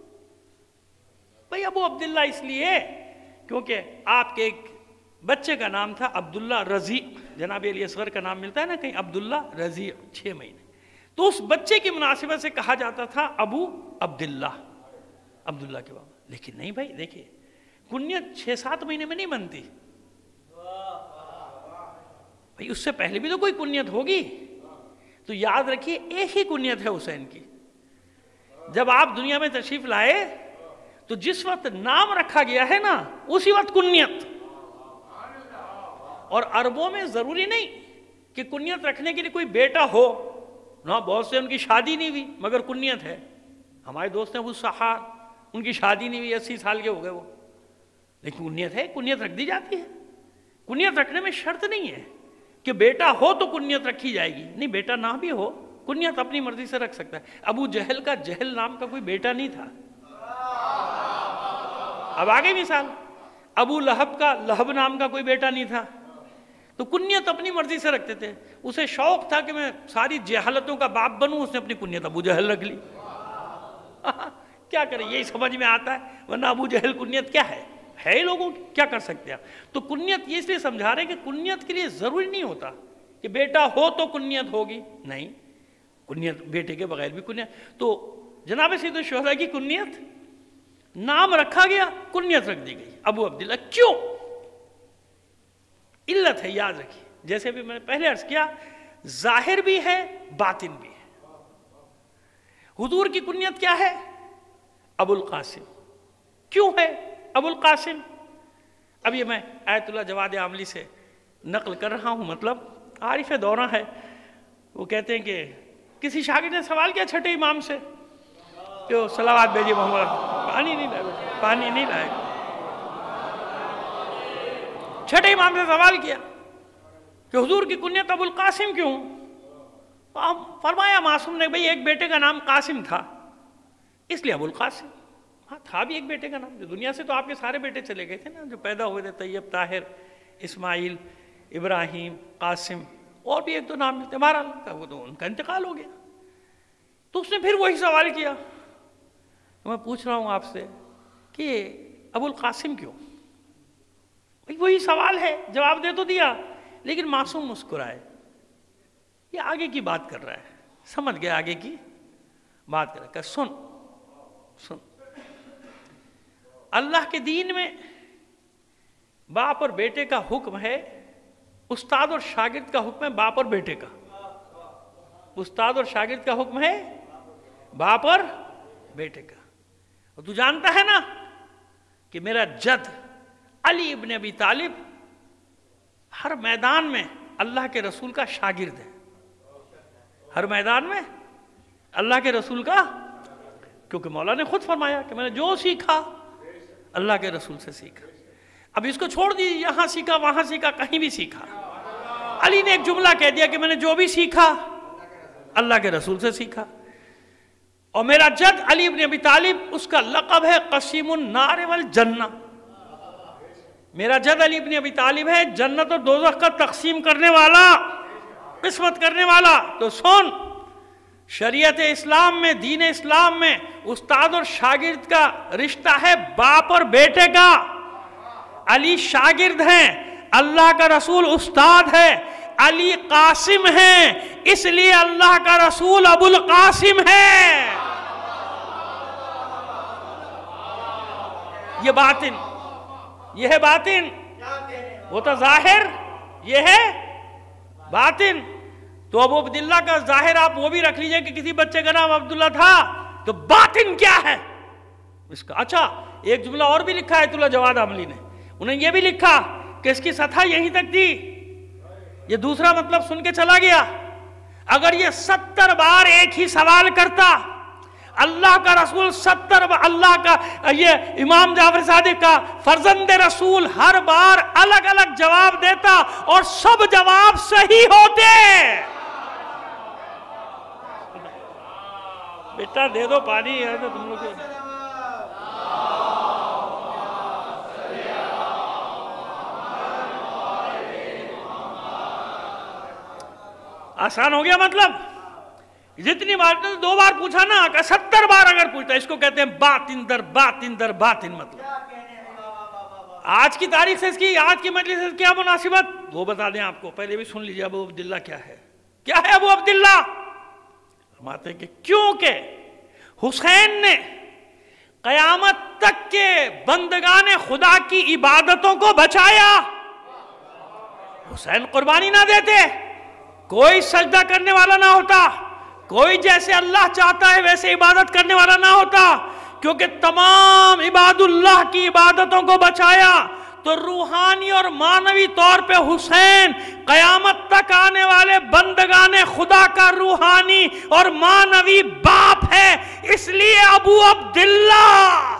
بھائی ابو عبداللہ؟ اس لیے کیونکہ آپ کے ایک بچے کا نام تھا عبداللہ رضیع، جناب علی اصغر کا نام ملتا ہے نا کہیں، عبداللہ رضیع، چھ مہینے، تو اس بچے کی مناسبت سے کہا جاتا تھا ابو عبداللہ، عبداللہ کے بابا۔ لیکن نہیں بھائی، دیکھیں کنیت چھ سات مہینے میں نہیں بنتی بھائی، اس سے پہلے بھی تو کوئی کنیت ہوگی۔ تو یاد رکھیے ایک ہی کنیت ہے حسین کی۔ جب آپ دنیا میں تشریف لائے تو جس وقت نام رکھا گیا ہے نا، اسی وقت کنیت۔ اور عربوں میں ضروری نہیں کہ کنیت رکھنے کے لیے کوئی بیٹا ہو، نہ، بہت سے ان کی شادی نہیں ہوئی مگر کنیت ہے۔ ہمارے دوست ہیں ابو سحار، ان کی شادی نہیں ہوئی، اسی سال کے ہو گئے وہ، لیکن کنیت ہے، کنیت رکھ دی جاتی ہے۔ کنیت رکھنے میں شرط نہیں ہے کہ بیٹا ہو تو کنیت رکھی جائے گی، نہیں، بیٹا نہ بھی ہو کنیت اپنی مرضی سے رکھ سکتا ہے۔ ابو جہل کا جہل نام کا کوئی بیٹا نہیں تھا۔ اب آگے مثال، ابو لہب کا لہب نام کا کوئی بیٹا نہیں تھا، تو کنیت اپنی مرضی سے رکھتے تھے۔ اسے شوق تھا کہ میں ساری جہالتوں کا باپ بنوں، اس نے اپنی کنیت ابو جہل رکھ لی۔ کیا کرے، یہی سمجھ میں آتا ہے، ورنہ ابو جہل کنیت کیا ہے؟ ہے ہی لوگوں کی، کیا کر سکتے ہیں؟ تو کنیت یہ اس لیے سمجھا رہے ہیں کہ کنیت کے لیے ضروری نہیں ہوتا کہ بیٹا ہو تو کنیت ہوگی، نہیں، کنیت بیٹے کے بغیر بھی کنیت۔ تو جناب سید الشہداء کی کنیت، نام رکھا گیا، کنیت رکھ دی گئی ابو عبداللہ۔ کیوں؟ علت ہے، یاد رکھیے، جیسے بھی میں نے پہلے عرض کیا، ظاہر بھی ہے باطن بھی ہے۔ حضور کی کنیت کیا ہے؟ ابو القاسم۔ کیوں ہے ابو القاسم؟ اب یہ میں آیت اللہ جواد عاملی سے نقل کر رہا ہوں، مطلب عارف دورہ ہے، وہ کہتے ہیں کہ کسی شاگرد نے سوال کیا چھٹے امام سے کہ وہ صلوات بھیجیے محمد، پانی نہیں لائے، پانی نہیں لائے، چھٹے امام سے سوال کیا کہ حضور کی کنیت ابو القاسم کیوں؟ تو فرمایا معصوم نے، بھئی ایک بیٹے کا نام قاسم تھا اس لیے ابو القاسم۔ ہاں تھا بھی ایک بیٹے کا نام، جو دنیا سے تو آپ کے سارے بیٹے چلے گئے تھے نا، جو پیدا ہوئے تھے، طیب، طاہر، اسماعیل، ابراہیم، قاسم، اور بھی ایک دو نام ملتے، بہرحال وہ تو ان کا انتقال ہو گیا۔ تو اس نے پھر وہی سوال کیا، میں پوچھ رہا ہوں آپ سے کہ ابو القاسم کیوں؟ وہی سوال ہے، جواب دے تو دیا، لیکن معصوم مسکرائے۔ یہ آگے کی بات کر رہا ہے، سمجھ گئے آگے کی بات کر رہا ہے کہ سن سن اللہ کے دین میں باپ اور بیٹے کا حکم ہے، استاد اور شاگرد کا حکم ہے باپ اور بیٹے کا۔ استاد اور شاگرد کا حکم ہے باپ اور بیٹے کا۔ اور تو جانتا ہے نا کہ میرا جد علی ابن ابی طالب ہر میدان میں اللہ کے رسول کا شاگرد ہے، ہر میدان میں اللہ کے رسول کا، کیونکہ مولا نے خود فرمایا کہ میں نے جو سیکھا اللہ کے رسول سے سیکھا۔ اب اس کو چھوڑ دیجیے، یہاں سیکھا وہاں سیکھا کہیں بھی سیکھا، علی نے ایک جملہ کہہ دیا کہ میں نے جو بھی سیکھا اللہ کے رسول سے سیکھا۔ اور میرا جد علی ابن ابی طالب، اس کا لقب ہے قسیم النار والجنہ، میرا جد علی ابن ابی طالب ہے جنت اور دوزخ کا تقسیم کرنے والا، قسمت کرنے والا۔ تو سن، شریعت اسلام میں، دین اسلام میں استاد اور شاگرد کا رشتہ ہے باپ اور بیٹے کا۔ علی شاگرد ہیں، اللہ کا رسول استاد ہے، علی قاسم ہیں، اس لیے اللہ کا رسول ابو القاسم ہے۔ یہ باطن، یہ ہے باطن، وہ تو ظاہر، یہ ہے باطن۔ تو ابو عبداللہ کا ظاہر آپ وہ بھی رکھ لیجئے کہ کسی بچے کا نام عبداللہ تھا، تو باطن کیا ہے اس کا؟ اچھا، ایک جملہ اور بھی لکھا ہے ایت اللہ جواد عملی نے، انہیں یہ بھی لکھا کہ اس کی سطح یہیں تک تھی۔ یہ دوسرا مطلب سن کے چلا گیا، اگر یہ ستر بار ایک ہی سوال کرتا، اللہ کا رسول ستر بار، اللہ کا یہ امام جعفر صادق کا فرزند رسول ہر بار الگ الگ جواب دیتا اور سب جواب صحیح ہوتے۔ بیٹا دے دو پانی ہے تو تم لوگ آسان ہو گیا۔ مطلب جتنی بار دو بار پوچھا نا، کہ ستر بار اگر پوچھتا، اس کو کہتے ہیں باطن در باطن در باطن۔ مطلب آج کی تاریخ سے اس کی، آج کی مجلس سے کیا مناسبت وہ بتا دیں آپ کو، پہلے بھی سن لیجئے ابو عبداللہ کیا ہے۔ کیا ہے ابو عبداللہ؟ فرماتے ہیں کہ کیونکہ حسین نے قیامت تک کے بندگان خدا کی عبادتوں کو بچایا۔ حسین قربانی نہ دیتے، کوئی سجدہ کرنے والا نہ ہوتا، کوئی جیسے اللہ چاہتا ہے ویسے عبادت کرنے والا نہ ہوتا، کیونکہ تمام عباد اللہ کی عبادتوں کو بچایا۔ تو روحانی اور معنوی طور پہ حسین قیامت تک آنے والے بندگان خدا کا روحانی اور معنوی باپ ہے، اس لیے ابو عبداللہ۔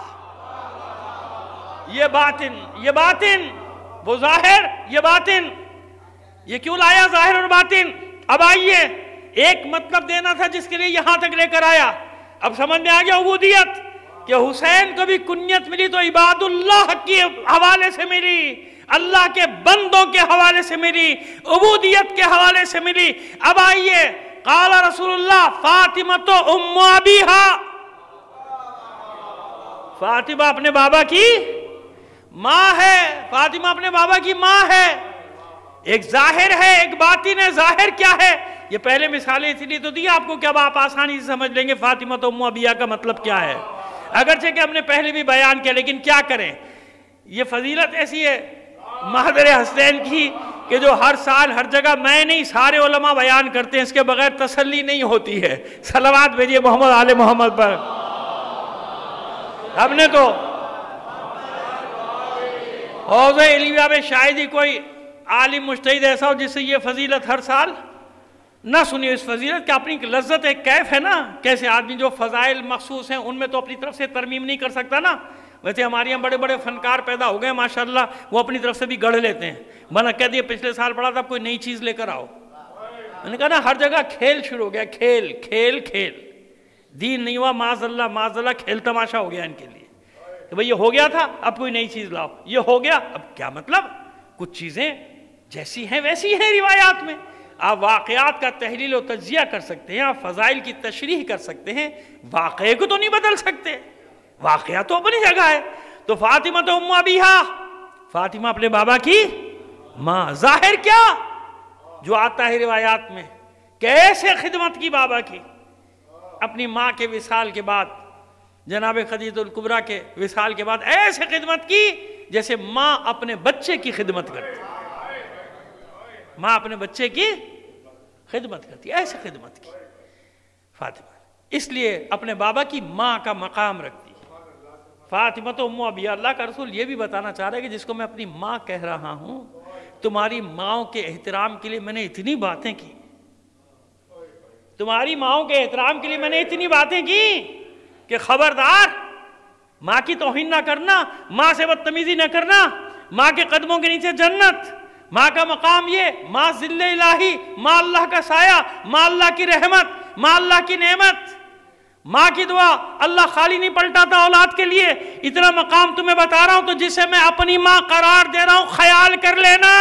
یہ باطن، یہ باطن، وہ ظاہر، یہ باطن۔ یہ کیوں لایا ظاہر اور باطن؟ اب آئیے، ایک مطلب دینا تھا جس کے لیے یہاں تک لے کر آیا۔ اب سمجھ میں آ گیا عبودیت، کہ حسین کو بھی کنیت ملی تو عباد اللہ کے حوالے سے ملی، اللہ کے بندوں کے حوالے سے ملی، عبودیت کے حوالے سے ملی۔ اب آئیے، قال رسول اللہ فاطمہ ام ابیہا، فاطمہ اپنے بابا کی ماں ہے، فاطمہ اپنے بابا کی ماں ہے۔ ایک ظاہر ہے، ایک باطن ہے۔ ظاہر کیا ہے؟ یہ پہلے مثالیں اس لیے تو دی آپ کو کہ اب آپ آسانی سے سمجھ لیں گے فاطمہ تو ام ابیہا کا مطلب کیا ہے، اگرچہ کہ ہم نے پہلے بھی بیان کیا، لیکن کیا کریں، یہ فضیلت ایسی ہے مہدر حسین کی کہ جو ہر سال ہر جگہ میں نہیں سارے علماء بیان کرتے ہیں، اس کے بغیر تسلی نہیں ہوتی ہے۔ صلوات بھیجیے محمد آل محمد پر۔ ہم نے تو حوض علیہ میں شاید ہی کوئی عالم مجتہد ایسا ہو جس سے یہ فضیلت ہر سال نہ سنی۔ اس فضیلت کا اپنی لذت ایک کیف ہے نا، کیسے آدمی جو فضائل مخصوص ہیں ان میں تو اپنی طرف سے ترمیم نہیں کر سکتا نا۔ ویسے ہمارے یہاں بڑے بڑے فنکار پیدا ہو گئے ماشاءاللہ، وہ اپنی طرف سے بھی گڑھ لیتے ہیں۔ میں نے کہہ دیا پچھلے سال پڑھا تھا کوئی نئی چیز لے کر آؤ، میں نے کہا نا ہر جگہ کھیل شروع ہو گیا، کھیل کھیل کھیل، دین نہیں ہوا، معاذ اللہ معاذ اللہ، کھیل تماشا ہو گیا ان کے لیے کہ بھئی یہ ہو گیا تھا اب کوئی نئی چیز لاؤ، یہ ہو گیا اب کیا مطلب؟ کچھ چیزیں جیسی ہیں ویسی ہیں روایات میں۔ آپ واقعات کا تحلیل و تجزیہ کر سکتے ہیں، آپ فضائل کی تشریح کر سکتے ہیں، واقعے کو تو نہیں بدل سکتے، واقعہ تو اپنی جگہ ہے۔ تو فاطمہ تو ام ابیہا، فاطمہ اپنے بابا کی ماں۔ ظاہر کیا؟ جو آتا ہے روایات میں، کیسے خدمت کی بابا کی، اپنی ماں کے وصال کے بعد، جناب خدیجہ الکبریٰ کے وصال کے بعد ایسے خدمت کی جیسے ماں اپنے بچے کی خدمت کرتی، ماں اپنے بچے کی خدمت کرتی، ایسے خدمت کی فاطمہ، اس لیے اپنے بابا کی ماں کا مقام رکھتی۔ فاطمہ تو ام ابی، اللہ کا رسول یہ بھی بتانا چاہ رہا ہے کہ جس کو میں اپنی ماں کہہ رہا ہوں، تمہاری ماؤں کے احترام کے لیے میں نے اتنی باتیں کی، تمہاری ماؤں کے احترام کے لیے میں نے اتنی باتیں کی کہ خبردار ماں کی توہین نہ کرنا، ماں سے بدتمیزی نہ کرنا، ماں کے قدموں کے نیچے جنت، ماں کا مقام یہ، ماں ذل الہی، ماں اللہ کا سایہ، ماں اللہ کی رحمت، ماں اللہ کی نعمت، ماں کی دعا اللہ خالی نہیں پلٹاتا اولاد کے لیے۔ اتنا مقام تمہیں بتا رہا ہوں تو جسے میں اپنی ماں قرار دے رہا ہوں خیال کر لینا۔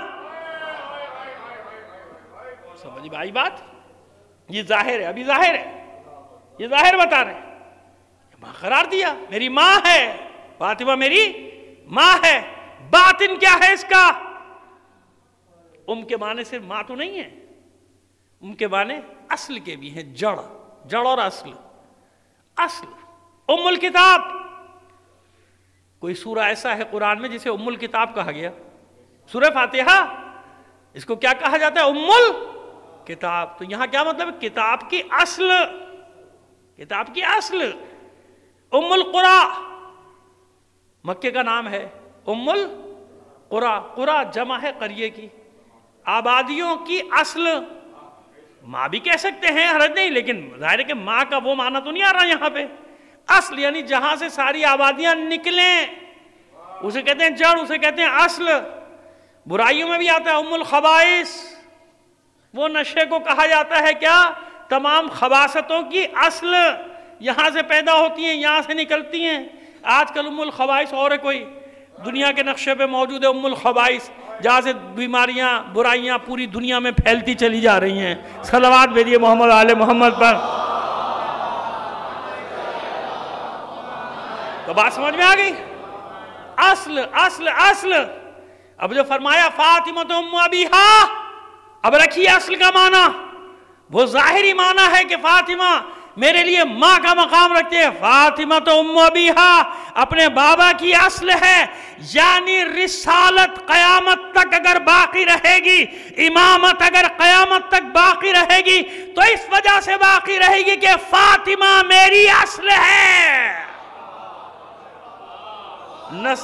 سمجھ میں آئی بات؟ یہ ظاہر ہے، ابھی ظاہر ہے، یہ ظاہر بتا رہے ہیں، ماں قرار دیا، میری ماں ہے، فاطمہ میری ماں ہے۔ باطن کیا ہے اس کا؟ ام کے معنی صرف ماں تو نہیں ہے، ام کے معنی اصل کے بھی ہیں، جڑ، جڑ اور اصل۔ اصل ام الکتاب، کوئی سورہ ایسا ہے قرآن میں جسے ام الکتاب کہا گیا؟ سورہ فاتحہ، اس کو کیا کہا جاتا ہے؟ ام الکتاب۔ تو یہاں کیا مطلب ہے؟ کتاب کی اصل، کتاب کی اصل۔ ام القرآ، مکے کا نام ہے، ام القرآ، قرآ جمع ہے قریے کی، آبادیوں کی اصل۔ ماں بھی کہہ سکتے ہیں، حرج نہیں، لیکن ظاہر ہے کہ ماں کا وہ معنی تو نہیں آ رہا یہاں پہ۔ اصل یعنی جہاں سے ساری آبادیاں نکلیں، اسے کہتے ہیں جڑ، اسے کہتے ہیں اصل۔ برائیوں میں بھی آتا ہے ام الخبائث، وہ نشے کو کہا جاتا ہے کیا؟ تمام خباثتوں کی اصل یہاں سے پیدا ہوتی ہیں، یہاں سے نکلتی ہیں۔ آج کل ام الخبائث اور ہے کوئی دنیا کے نقشے پہ موجود ہے، ام الخبائث، جہاں سے بیماریاں برائیاں پوری دنیا میں پھیلتی چلی جا رہی ہیں۔ صلوات بھیجیے محمد آل محمد پر۔ تو بات سمجھ میں آ گئی؟ اصل اصل اصل۔ اب جو فرمایا فاطمہ تو ام ابیہا، اب رکھیے اصل کا معنی۔ وہ ظاہری معنی ہے کہ فاطمہ میرے لیے ماں کا مقام رکھتے ہیں، فاطمہ تو ام ابیہا اپنے بابا کی اصل ہے، یعنی رسالت قیامت تک اگر باقی رہے گی، امامت اگر قیامت تک باقی رہے گی تو اس وجہ سے باقی رہے گی کہ فاطمہ میری اصل ہے۔ نس...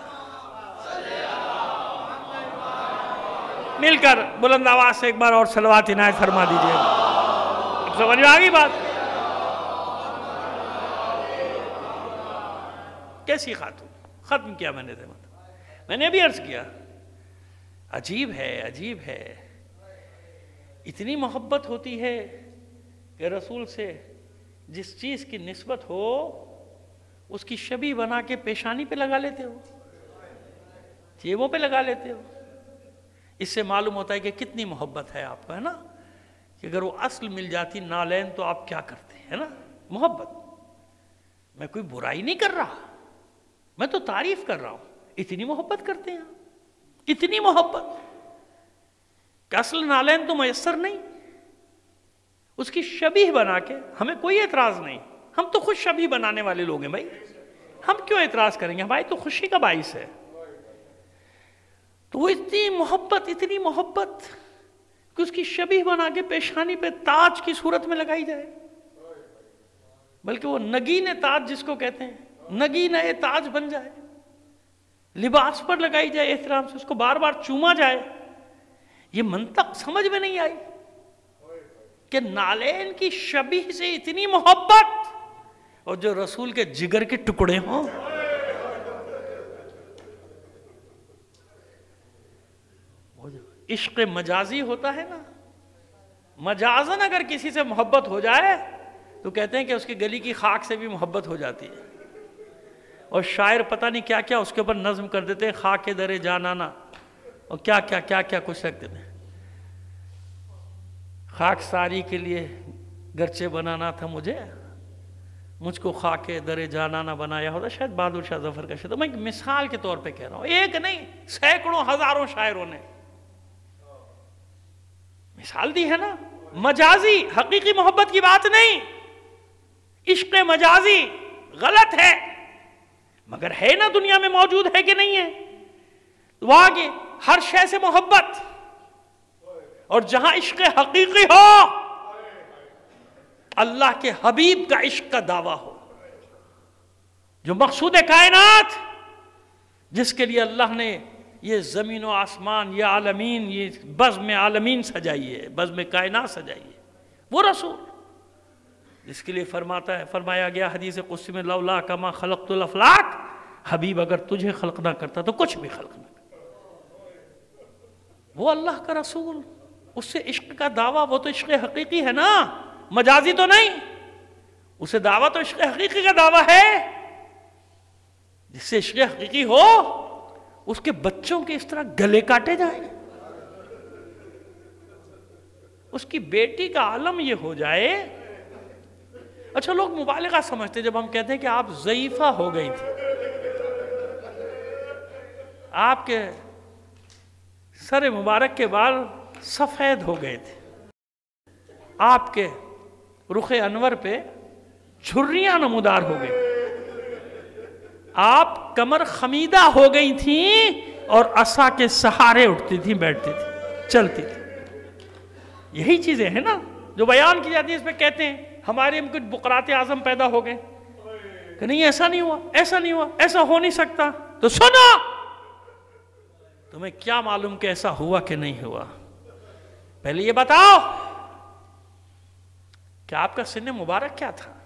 مل کر بلند آواز سے ایک بار اور صلوات عنایت فرما دیجئے۔ اب سمجھ میں آگئی بات؟ کیسی خاتون؟ ختم کیا میں نے دے مطلب میں نے بھی عرض کیا، عجیب ہے، عجیب ہے، اتنی محبت ہوتی ہے کہ رسول سے جس چیز کی نسبت ہو اس کی شبیہ بنا کے پیشانی پہ لگا لیتے ہو، جیبوں پہ لگا لیتے ہو۔ اس سے معلوم ہوتا ہے کہ کتنی محبت ہے آپ کا، ہے نا؟ کہ اگر وہ اصل مل جاتی نالین تو آپ کیا کرتے ہیں، نا؟ محبت۔ میں کوئی برائی نہیں کر رہا، میں تو تعریف کر رہا ہوں، اتنی محبت کرتے ہیں، اتنی محبت کہ اصل نالین تو میسر نہیں، اس کی شبیہ بنا کے ہمیں کوئی اعتراض نہیں، ہم تو خود شبیہ بنانے والے لوگ ہیں بھائی، ہم کیوں اعتراض کریں گے؟ بھائی تو خوشی کا باعث ہے۔ تو وہ اتنی محبت، اتنی محبت کہ اس کی شبیہ بنا کے پیشانی پہ تاج کی صورت میں لگائی جائے، بلکہ وہ نگین تاج جس کو کہتے ہیں، نگین اے تاج بن جائے، لباس پر لگائی جائے احترام سے، اس کو بار بار چوما جائے۔ یہ منطق سمجھ میں نہیں آئی کہ نالین کی شبیہ سے اتنی محبت، اور جو رسول کے جگر کے ٹکڑے ہوں۔ عشق مجازی ہوتا ہے نا، مجازن اگر کسی سے محبت ہو جائے تو کہتے ہیں کہ اس کی گلی کی خاک سے بھی محبت ہو جاتی ہے، اور شاعر پتہ نہیں کیا کیا اس کے اوپر نظم کر دیتے ہیں، خاک در جانانا، اور کیا کیا کیا کیا کچھ رکھ دیتے ہیں۔ خاک ساری کے لیے گرچہ بنانا تھا مجھے، مجھ کو خاک در جانانا بنایا ہوتا، شاید بہادر شاہ ظفر کا شعر۔ میں ایک مثال کے طور پہ کہہ رہا ہوں، ایک نہیں سینکڑوں ہزاروں شاعروں نے مثال دی ہے نا۔ مجازی، حقیقی محبت کی بات نہیں، عشق مجازی غلط ہے، مگر ہے نا، دنیا میں موجود ہے کہ نہیں ہے؟ وہ آگے ہر شے سے محبت، اور جہاں عشق حقیقی ہو، اللہ کے حبیب کا عشق کا دعویٰ ہو، جو مقصود کائنات، جس کے لیے اللہ نے یہ زمین و آسمان، یہ عالمین، یہ بزم عالمین سجائی ہے، بزم کائنات سجائی ہے، وہ رسول جس کے لیے فرماتا ہے فرمایا گیا حدیث قدسی میں لولا کما خلقت الافلاک، حبیب اگر تجھے خلق نہ کرتا تو کچھ بھی خلق نہ کرتا۔ وہ اللہ کا رسول، اس سے عشق کا دعویٰ، وہ تو عشق حقیقی ہے نا، مجازی تو نہیں، اسے دعویٰ تو عشق حقیقی کا دعویٰ ہے۔ جس سے عشق حقیقی ہو اس کے بچوں کے اس طرح گلے کاٹے جائیں، اس کی بیٹی کا عالم یہ ہو جائے۔ اچھا لوگ مبالغہ سمجھتے جب ہم کہتے ہیں کہ آپ ضعیفہ ہو گئی تھی، آپ کے سر مبارک کے بال سفید ہو گئے تھے، آپ کے رخ انور پہ جھریاں نمودار ہو گئی، آپ کمر خمیدہ ہو گئی تھیں اور عصا کے سہارے اٹھتی تھیں، بیٹھتی تھیں، چلتی تھیں۔ یہی چیزیں ہیں نا جو بیان کی جاتی ہیں، اس پہ کہتے ہیں ہمارے میں کچھ بقرات اعظم پیدا ہو گئے کہ نہیں ایسا نہیں ہوا، ایسا نہیں ہوا، ایسا ہو نہیں سکتا۔ تو سنو، تمہیں کیا معلوم کہ ایسا ہوا کہ نہیں ہوا؟ پہلے یہ بتاؤ کہ آپ کا سن مبارک کیا تھا؟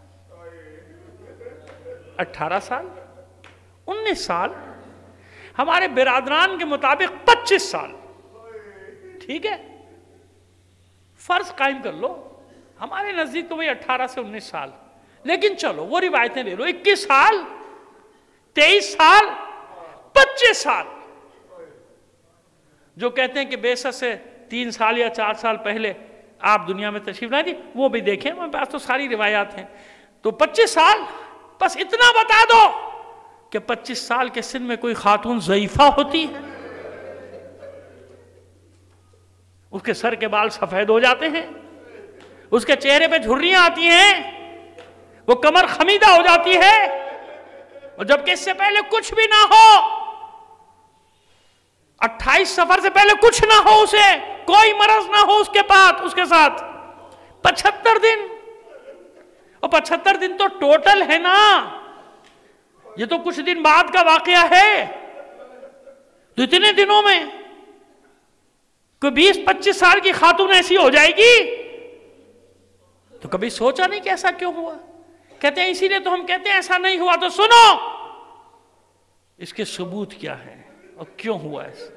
اٹھارہ سال، انیس سال، ہمارے برادران کے مطابق پچیس سال، ٹھیک ہے؟ فرض قائم کر لو، ہمارے نزدیک تو وہی اٹھارہ سے انیس سال، لیکن چلو وہ روایتیں لے لو، اکیس سال، تیئیس سال، پچیس سال۔ جو کہتے ہیں کہ بعثت سے تین سال یا چار سال پہلے آپ دنیا میں تشریف لائے تھی، وہ بھی دیکھیں، ہمارے پاس تو ساری روایات ہیں۔ تو پچیس سال، بس اتنا بتا دو کہ پچیس سال کے سن میں کوئی خاتون ضعیفہ ہوتی ہے؟ اس کے سر کے بال سفید ہو جاتے ہیں، اس کے چہرے پہ جھریاں آتی ہیں، وہ کمر خمیدہ ہو جاتی ہے، اور جبکہ اس سے پہلے کچھ بھی نہ ہو، اٹھائیس سفر سے پہلے کچھ نہ ہو، اسے کوئی مرض نہ ہو اس کے پاس، اس کے ساتھ پچھتر دن، اور پچھتر دن تو ٹوٹل ہے نا، یہ تو کچھ دن بعد کا واقعہ ہے۔ تو اتنے دنوں میں کوئی بیس پچیس سال کی خاتون ایسی ہو جائے گی؟ تو کبھی سوچا نہیں کہ ایسا کیوں ہوا؟ کہتے ہیں اسی لیے تو ہم کہتے ہیں ایسا نہیں ہوا۔ تو سنو، اس کے ثبوت کیا ہے اور کیوں ہوا ایسا؟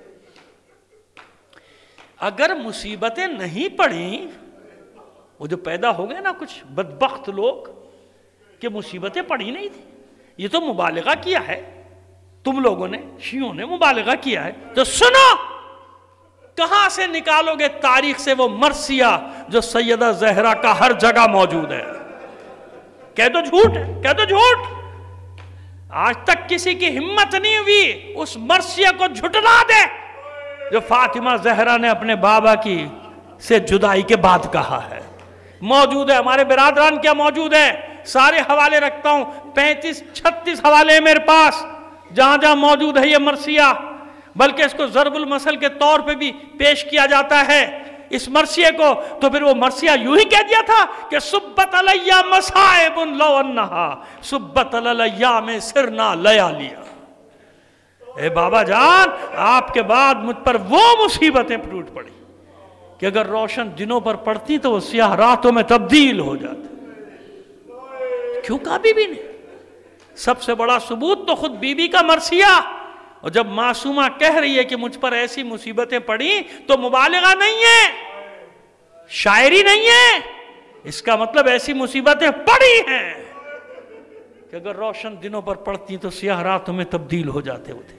اگر مصیبتیں نہیں پڑیں، وہ جو پیدا ہو گئے نا کچھ بدبخت لوگ کہ مصیبتیں پڑی نہیں تھی، یہ تو مبالغہ کیا ہے، تم لوگوں نے، شیعوں نے مبالغہ کیا ہے۔ تو سنو، کہاں سے نکالو گے تاریخ سے وہ مرثیہ جو سیدہ زہرا کا ہر جگہ موجود ہے؟ کہہ تو جھوٹ ہے، کہہ تو جھوٹ۔ آج تک کسی کی ہمت نہیں ہوئی اس مرثیہ کو جھٹلا دے جو فاطمہ زہرا نے اپنے بابا کی سے جدائی کے بعد کہا ہے۔ موجود ہے، ہمارے برادران کیا موجود ہے، سارے حوالے رکھتا ہوں، پینتیس چھتیس حوالے ہیں میرے پاس، جہاں جہاں موجود ہے یہ مرثیہ، بلکہ اس کو ضرب المثل کے طور پہ بھی پیش کیا جاتا ہے اس مرثیے کو۔ تو پھر وہ مرثیہ یوں ہی کہہ دیا تھا کہ سبت علیہ مصائب لو انہا سبت علیہ میں سرنا لیالیا۔ اے بابا جان، آپ کے بعد مجھ پر وہ مصیبتیں پھوٹ پڑی کہ اگر روشن دنوں پر پڑتی تو وہ سیاہ راتوں میں تبدیل ہو جاتے۔ کیوں کہا بی بی نے؟ سب سے بڑا ثبوت تو خود بی بی کا مرثیہ، اور جب معصومہ کہہ رہی ہے کہ مجھ پر ایسی مصیبتیں پڑی تو مبالغہ نہیں ہے، شاعری نہیں ہے، اس کا مطلب ایسی مصیبتیں پڑی ہیں کہ اگر روشن دنوں پر پڑتی تو سیاہ راتوں میں تبدیل ہو جاتے ہوتے۔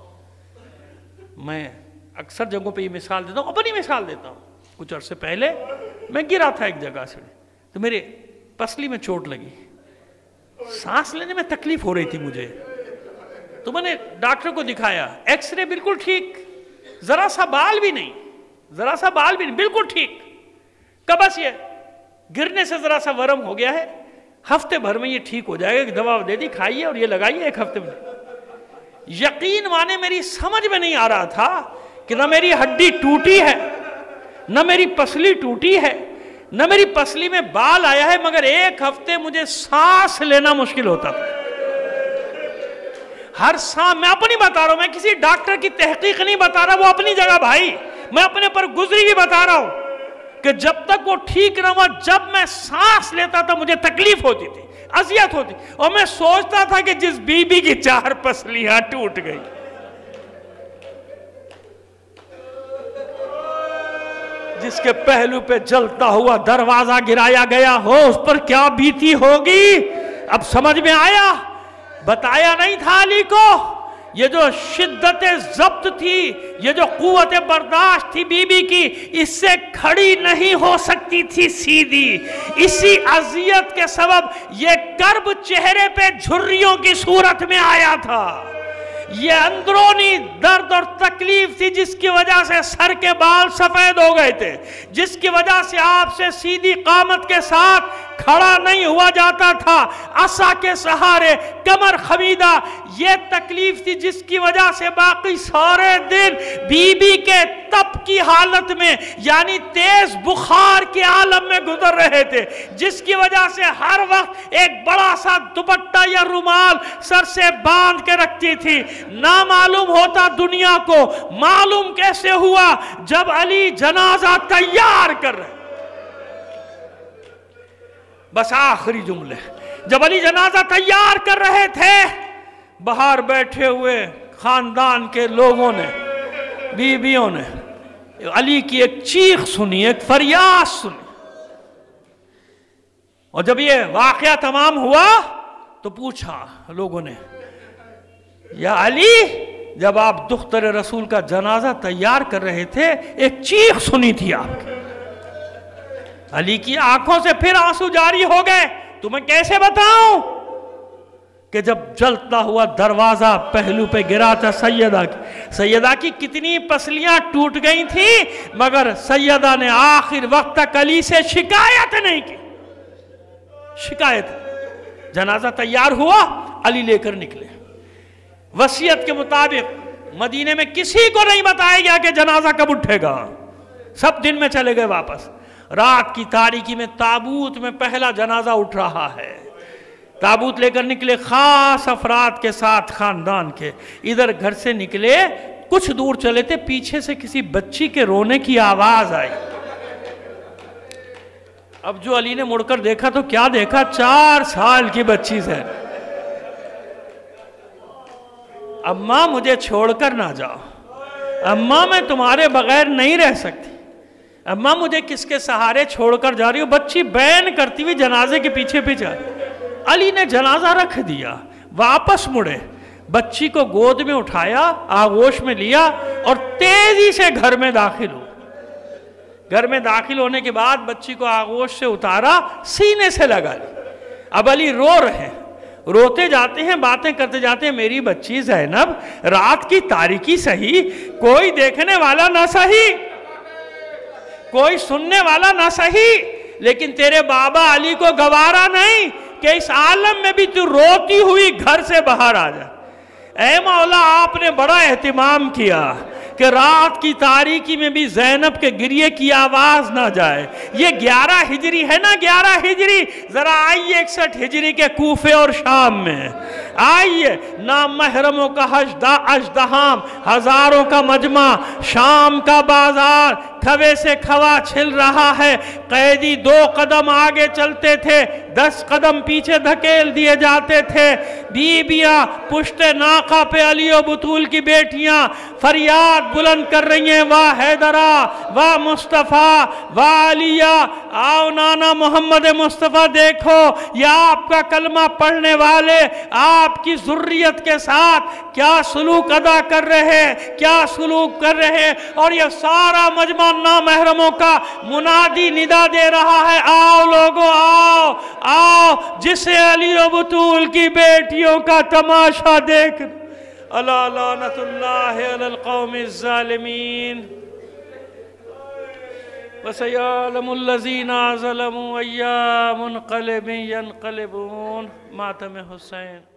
میں اکثر جگہوں پہ یہ مثال دیتا ہوں، اپنی مثال دیتا ہوں۔ کچھ عرصے پہلے میں گرا تھا ایک جگہ سے، تو میرے پسلی میں چوٹ لگی، سانس لینے میں تکلیف ہو رہی تھی مجھے، تو میں نے ڈاکٹر کو دکھایا، ایکس رے بالکل ٹھیک، ذرا سا بال بھی نہیں، ذرا سا بال بھی نہیں، بالکل ٹھیک، کہ بس یہ گرنے سے ذرا سا ورم ہو گیا ہے، ہفتے بھر میں یہ ٹھیک ہو جائے گا، ایک دوا دے دی کھائیے اور یہ لگائیے ایک ہفتے میں۔ یقین مانے میری سمجھ میں نہیں آ رہا تھا کہ نہ میری ہڈی ٹوٹی ہے، نہ میری پسلی ٹوٹی ہے، نہ میری پسلی میں بال آیا ہے، مگر ایک ہفتے مجھے سانس لینا مشکل ہوتا تھا۔ ہر سانس، میں اپنی بتا رہا ہوں، میں کسی ڈاکٹر کی تحقیق نہیں بتا رہا، وہ اپنی جگہ بھائی، میں اپنے پر گزری بھی بتا رہا ہوں کہ جب تک وہ ٹھیک نہ ہوا، جب میں سانس لیتا تھا مجھے تکلیف ہوتی تھی، اذیت ہوتی، اور میں سوچتا تھا کہ جس بی بی کی چار پسلیاں ٹوٹ گئی، جس کے پہلو پہ جلتا ہوا دروازہ گرایا گیا ہو، اس پر کیا بیتی ہوگی؟ اب سمجھ میں آیا؟ بتایا نہیں تھا علی کو؟ یہ جو شدت ضبط تھی، یہ جو قوت برداشت تھی بی بی کی، اس سے کھڑی نہیں ہو سکتی تھی سیدھی، اسی اذیت کے سبب یہ کرب چہرے پہ جھریوں کی صورت میں آیا تھا، یہ اندرونی درد اور تکلیف تھی جس کی وجہ سے سر کے بال سفید ہو گئے تھے، جس کی وجہ سے آپ سے سیدھی قامت کے ساتھ کھڑا نہیں ہوا جاتا تھا، عصا کے سہارے، کمر خمیدہ، یہ تکلیف تھی جس کی وجہ سے باقی سارے دن بی بی کے تپ کی حالت میں، یعنی تیز بخار کے عالم میں گزر رہے تھے، جس کی وجہ سے ہر وقت ایک بڑا سا دوپٹہ یا رومال سر سے باندھ کے رکھتی تھی۔ نہ معلوم ہوتا دنیا کو، معلوم کیسے ہوا؟ جب علی جنازہ تیار کر رہے، بس آخری جملے، جب علی جنازہ تیار کر رہے تھے، باہر بیٹھے ہوئے خاندان کے لوگوں نے، بیویوں نے علی کی ایک چیخ سنی، ایک فریاد سنی، اور جب یہ واقعہ تمام ہوا تو پوچھا لوگوں نے، یا علی، جب آپ دختر رسول کا جنازہ تیار کر رہے تھے ایک چیخ سنی تھی آپ کی۔ علی کی آنکھوں سے پھر آنسو جاری ہو گئے، تمہیں کیسے بتاؤں کہ جب جلتا ہوا دروازہ پہلو پہ گرا تھا سیدہ کی، سیدہ کی کتنی پسلیاں ٹوٹ گئی تھیں، مگر سیدہ نے آخر وقت تک علی سے شکایت نہیں کی، شکایت۔ جنازہ تیار ہوا، علی لے کر نکلے، وصیت کے مطابق مدینے میں کسی کو نہیں بتایا گیا کہ جنازہ کب اٹھے گا، سب دن میں چلے گئے واپس۔ رات کی تاریکی میں تابوت میں پہلا جنازہ اٹھ رہا ہے، تابوت لے کر نکلے خاص افراد کے ساتھ خاندان کے، ادھر گھر سے نکلے، کچھ دور چلے تھے، پیچھے سے کسی بچی کے رونے کی آواز آئی۔ اب جو علی نے مڑ کر دیکھا تو کیا دیکھا؟ چار سال کی بچی سے، اماں مجھے چھوڑ کر نہ جاؤ، اماں میں تمہارے بغیر نہیں رہ سکتی، اماں مجھے کس کے سہارے چھوڑ کر جا رہی ہو؟ بچی بین کرتی ہوئی جنازے کے پیچھے پیچھے۔ علی نے جنازہ رکھ دیا، واپس مڑے، بچی کو گود میں اٹھایا، آغوش میں لیا اور تیزی سے گھر میں داخل ہو۔ گھر میں داخل ہونے کے بعد بچی کو آغوش سے اتارا، سینے سے لگا لی۔ اب علی رو رہے ہیں، روتے جاتے ہیں، باتیں کرتے جاتے ہیں، میری بچی زینب، رات کی تاریکی سہی، کوئی دیکھنے والا نہ سہی، کوئی سننے والا نہ سہی، لیکن تیرے بابا علی کو گوارا نہیں کہ اس عالم میں بھی تو روتی ہوئی گھر سے باہر آ جائے۔ اے مولا، آپ نے بڑا اہتمام کیا کہ رات کی تاریکی میں بھی زینب کے گریے کی آواز نہ جائے۔ یہ گیارہ ہجری ہے نا، گیارہ ہجری، ذرا آئیے اکسٹھ ہجری کے کوفے اور شام میں آئیے، نام محرموں کا اژدہام، ہزاروں کا مجمع، شام کا بازار، کھوے سے کھوا چھل رہا ہے، قیدی دو قدم آگے چلتے تھے، دس قدم پیچھے دھکیل دیے جاتے تھے، بیبیاں پشت ناقہ پہ علی و بطول کی بیٹیاں فریاد بلند کر رہی ہیں، واہ حیدرہ، واہ مصطفیٰ، واہ علیہ، آؤ نانا محمد مصطفیٰ، دیکھو یہ آپ کا کلمہ پڑھنے والے آپ کی ذریت کے ساتھ کیا سلوک ادا کر رہے ہیں، کیا سلوک کر رہے ہیں، اور یہ سارا مجمع نامحرموں کا منادی ندا دے رہا ہے، آؤ لوگو، آؤ آؤ، جسے علی و بطول کی بیٹیوں کا تماشا دیکھ۔ الا لعنت اللہ علی القوم الظالمین، وسیعلم الذین ظلموا ای منقلب ینقلبون۔ ماتم حسین۔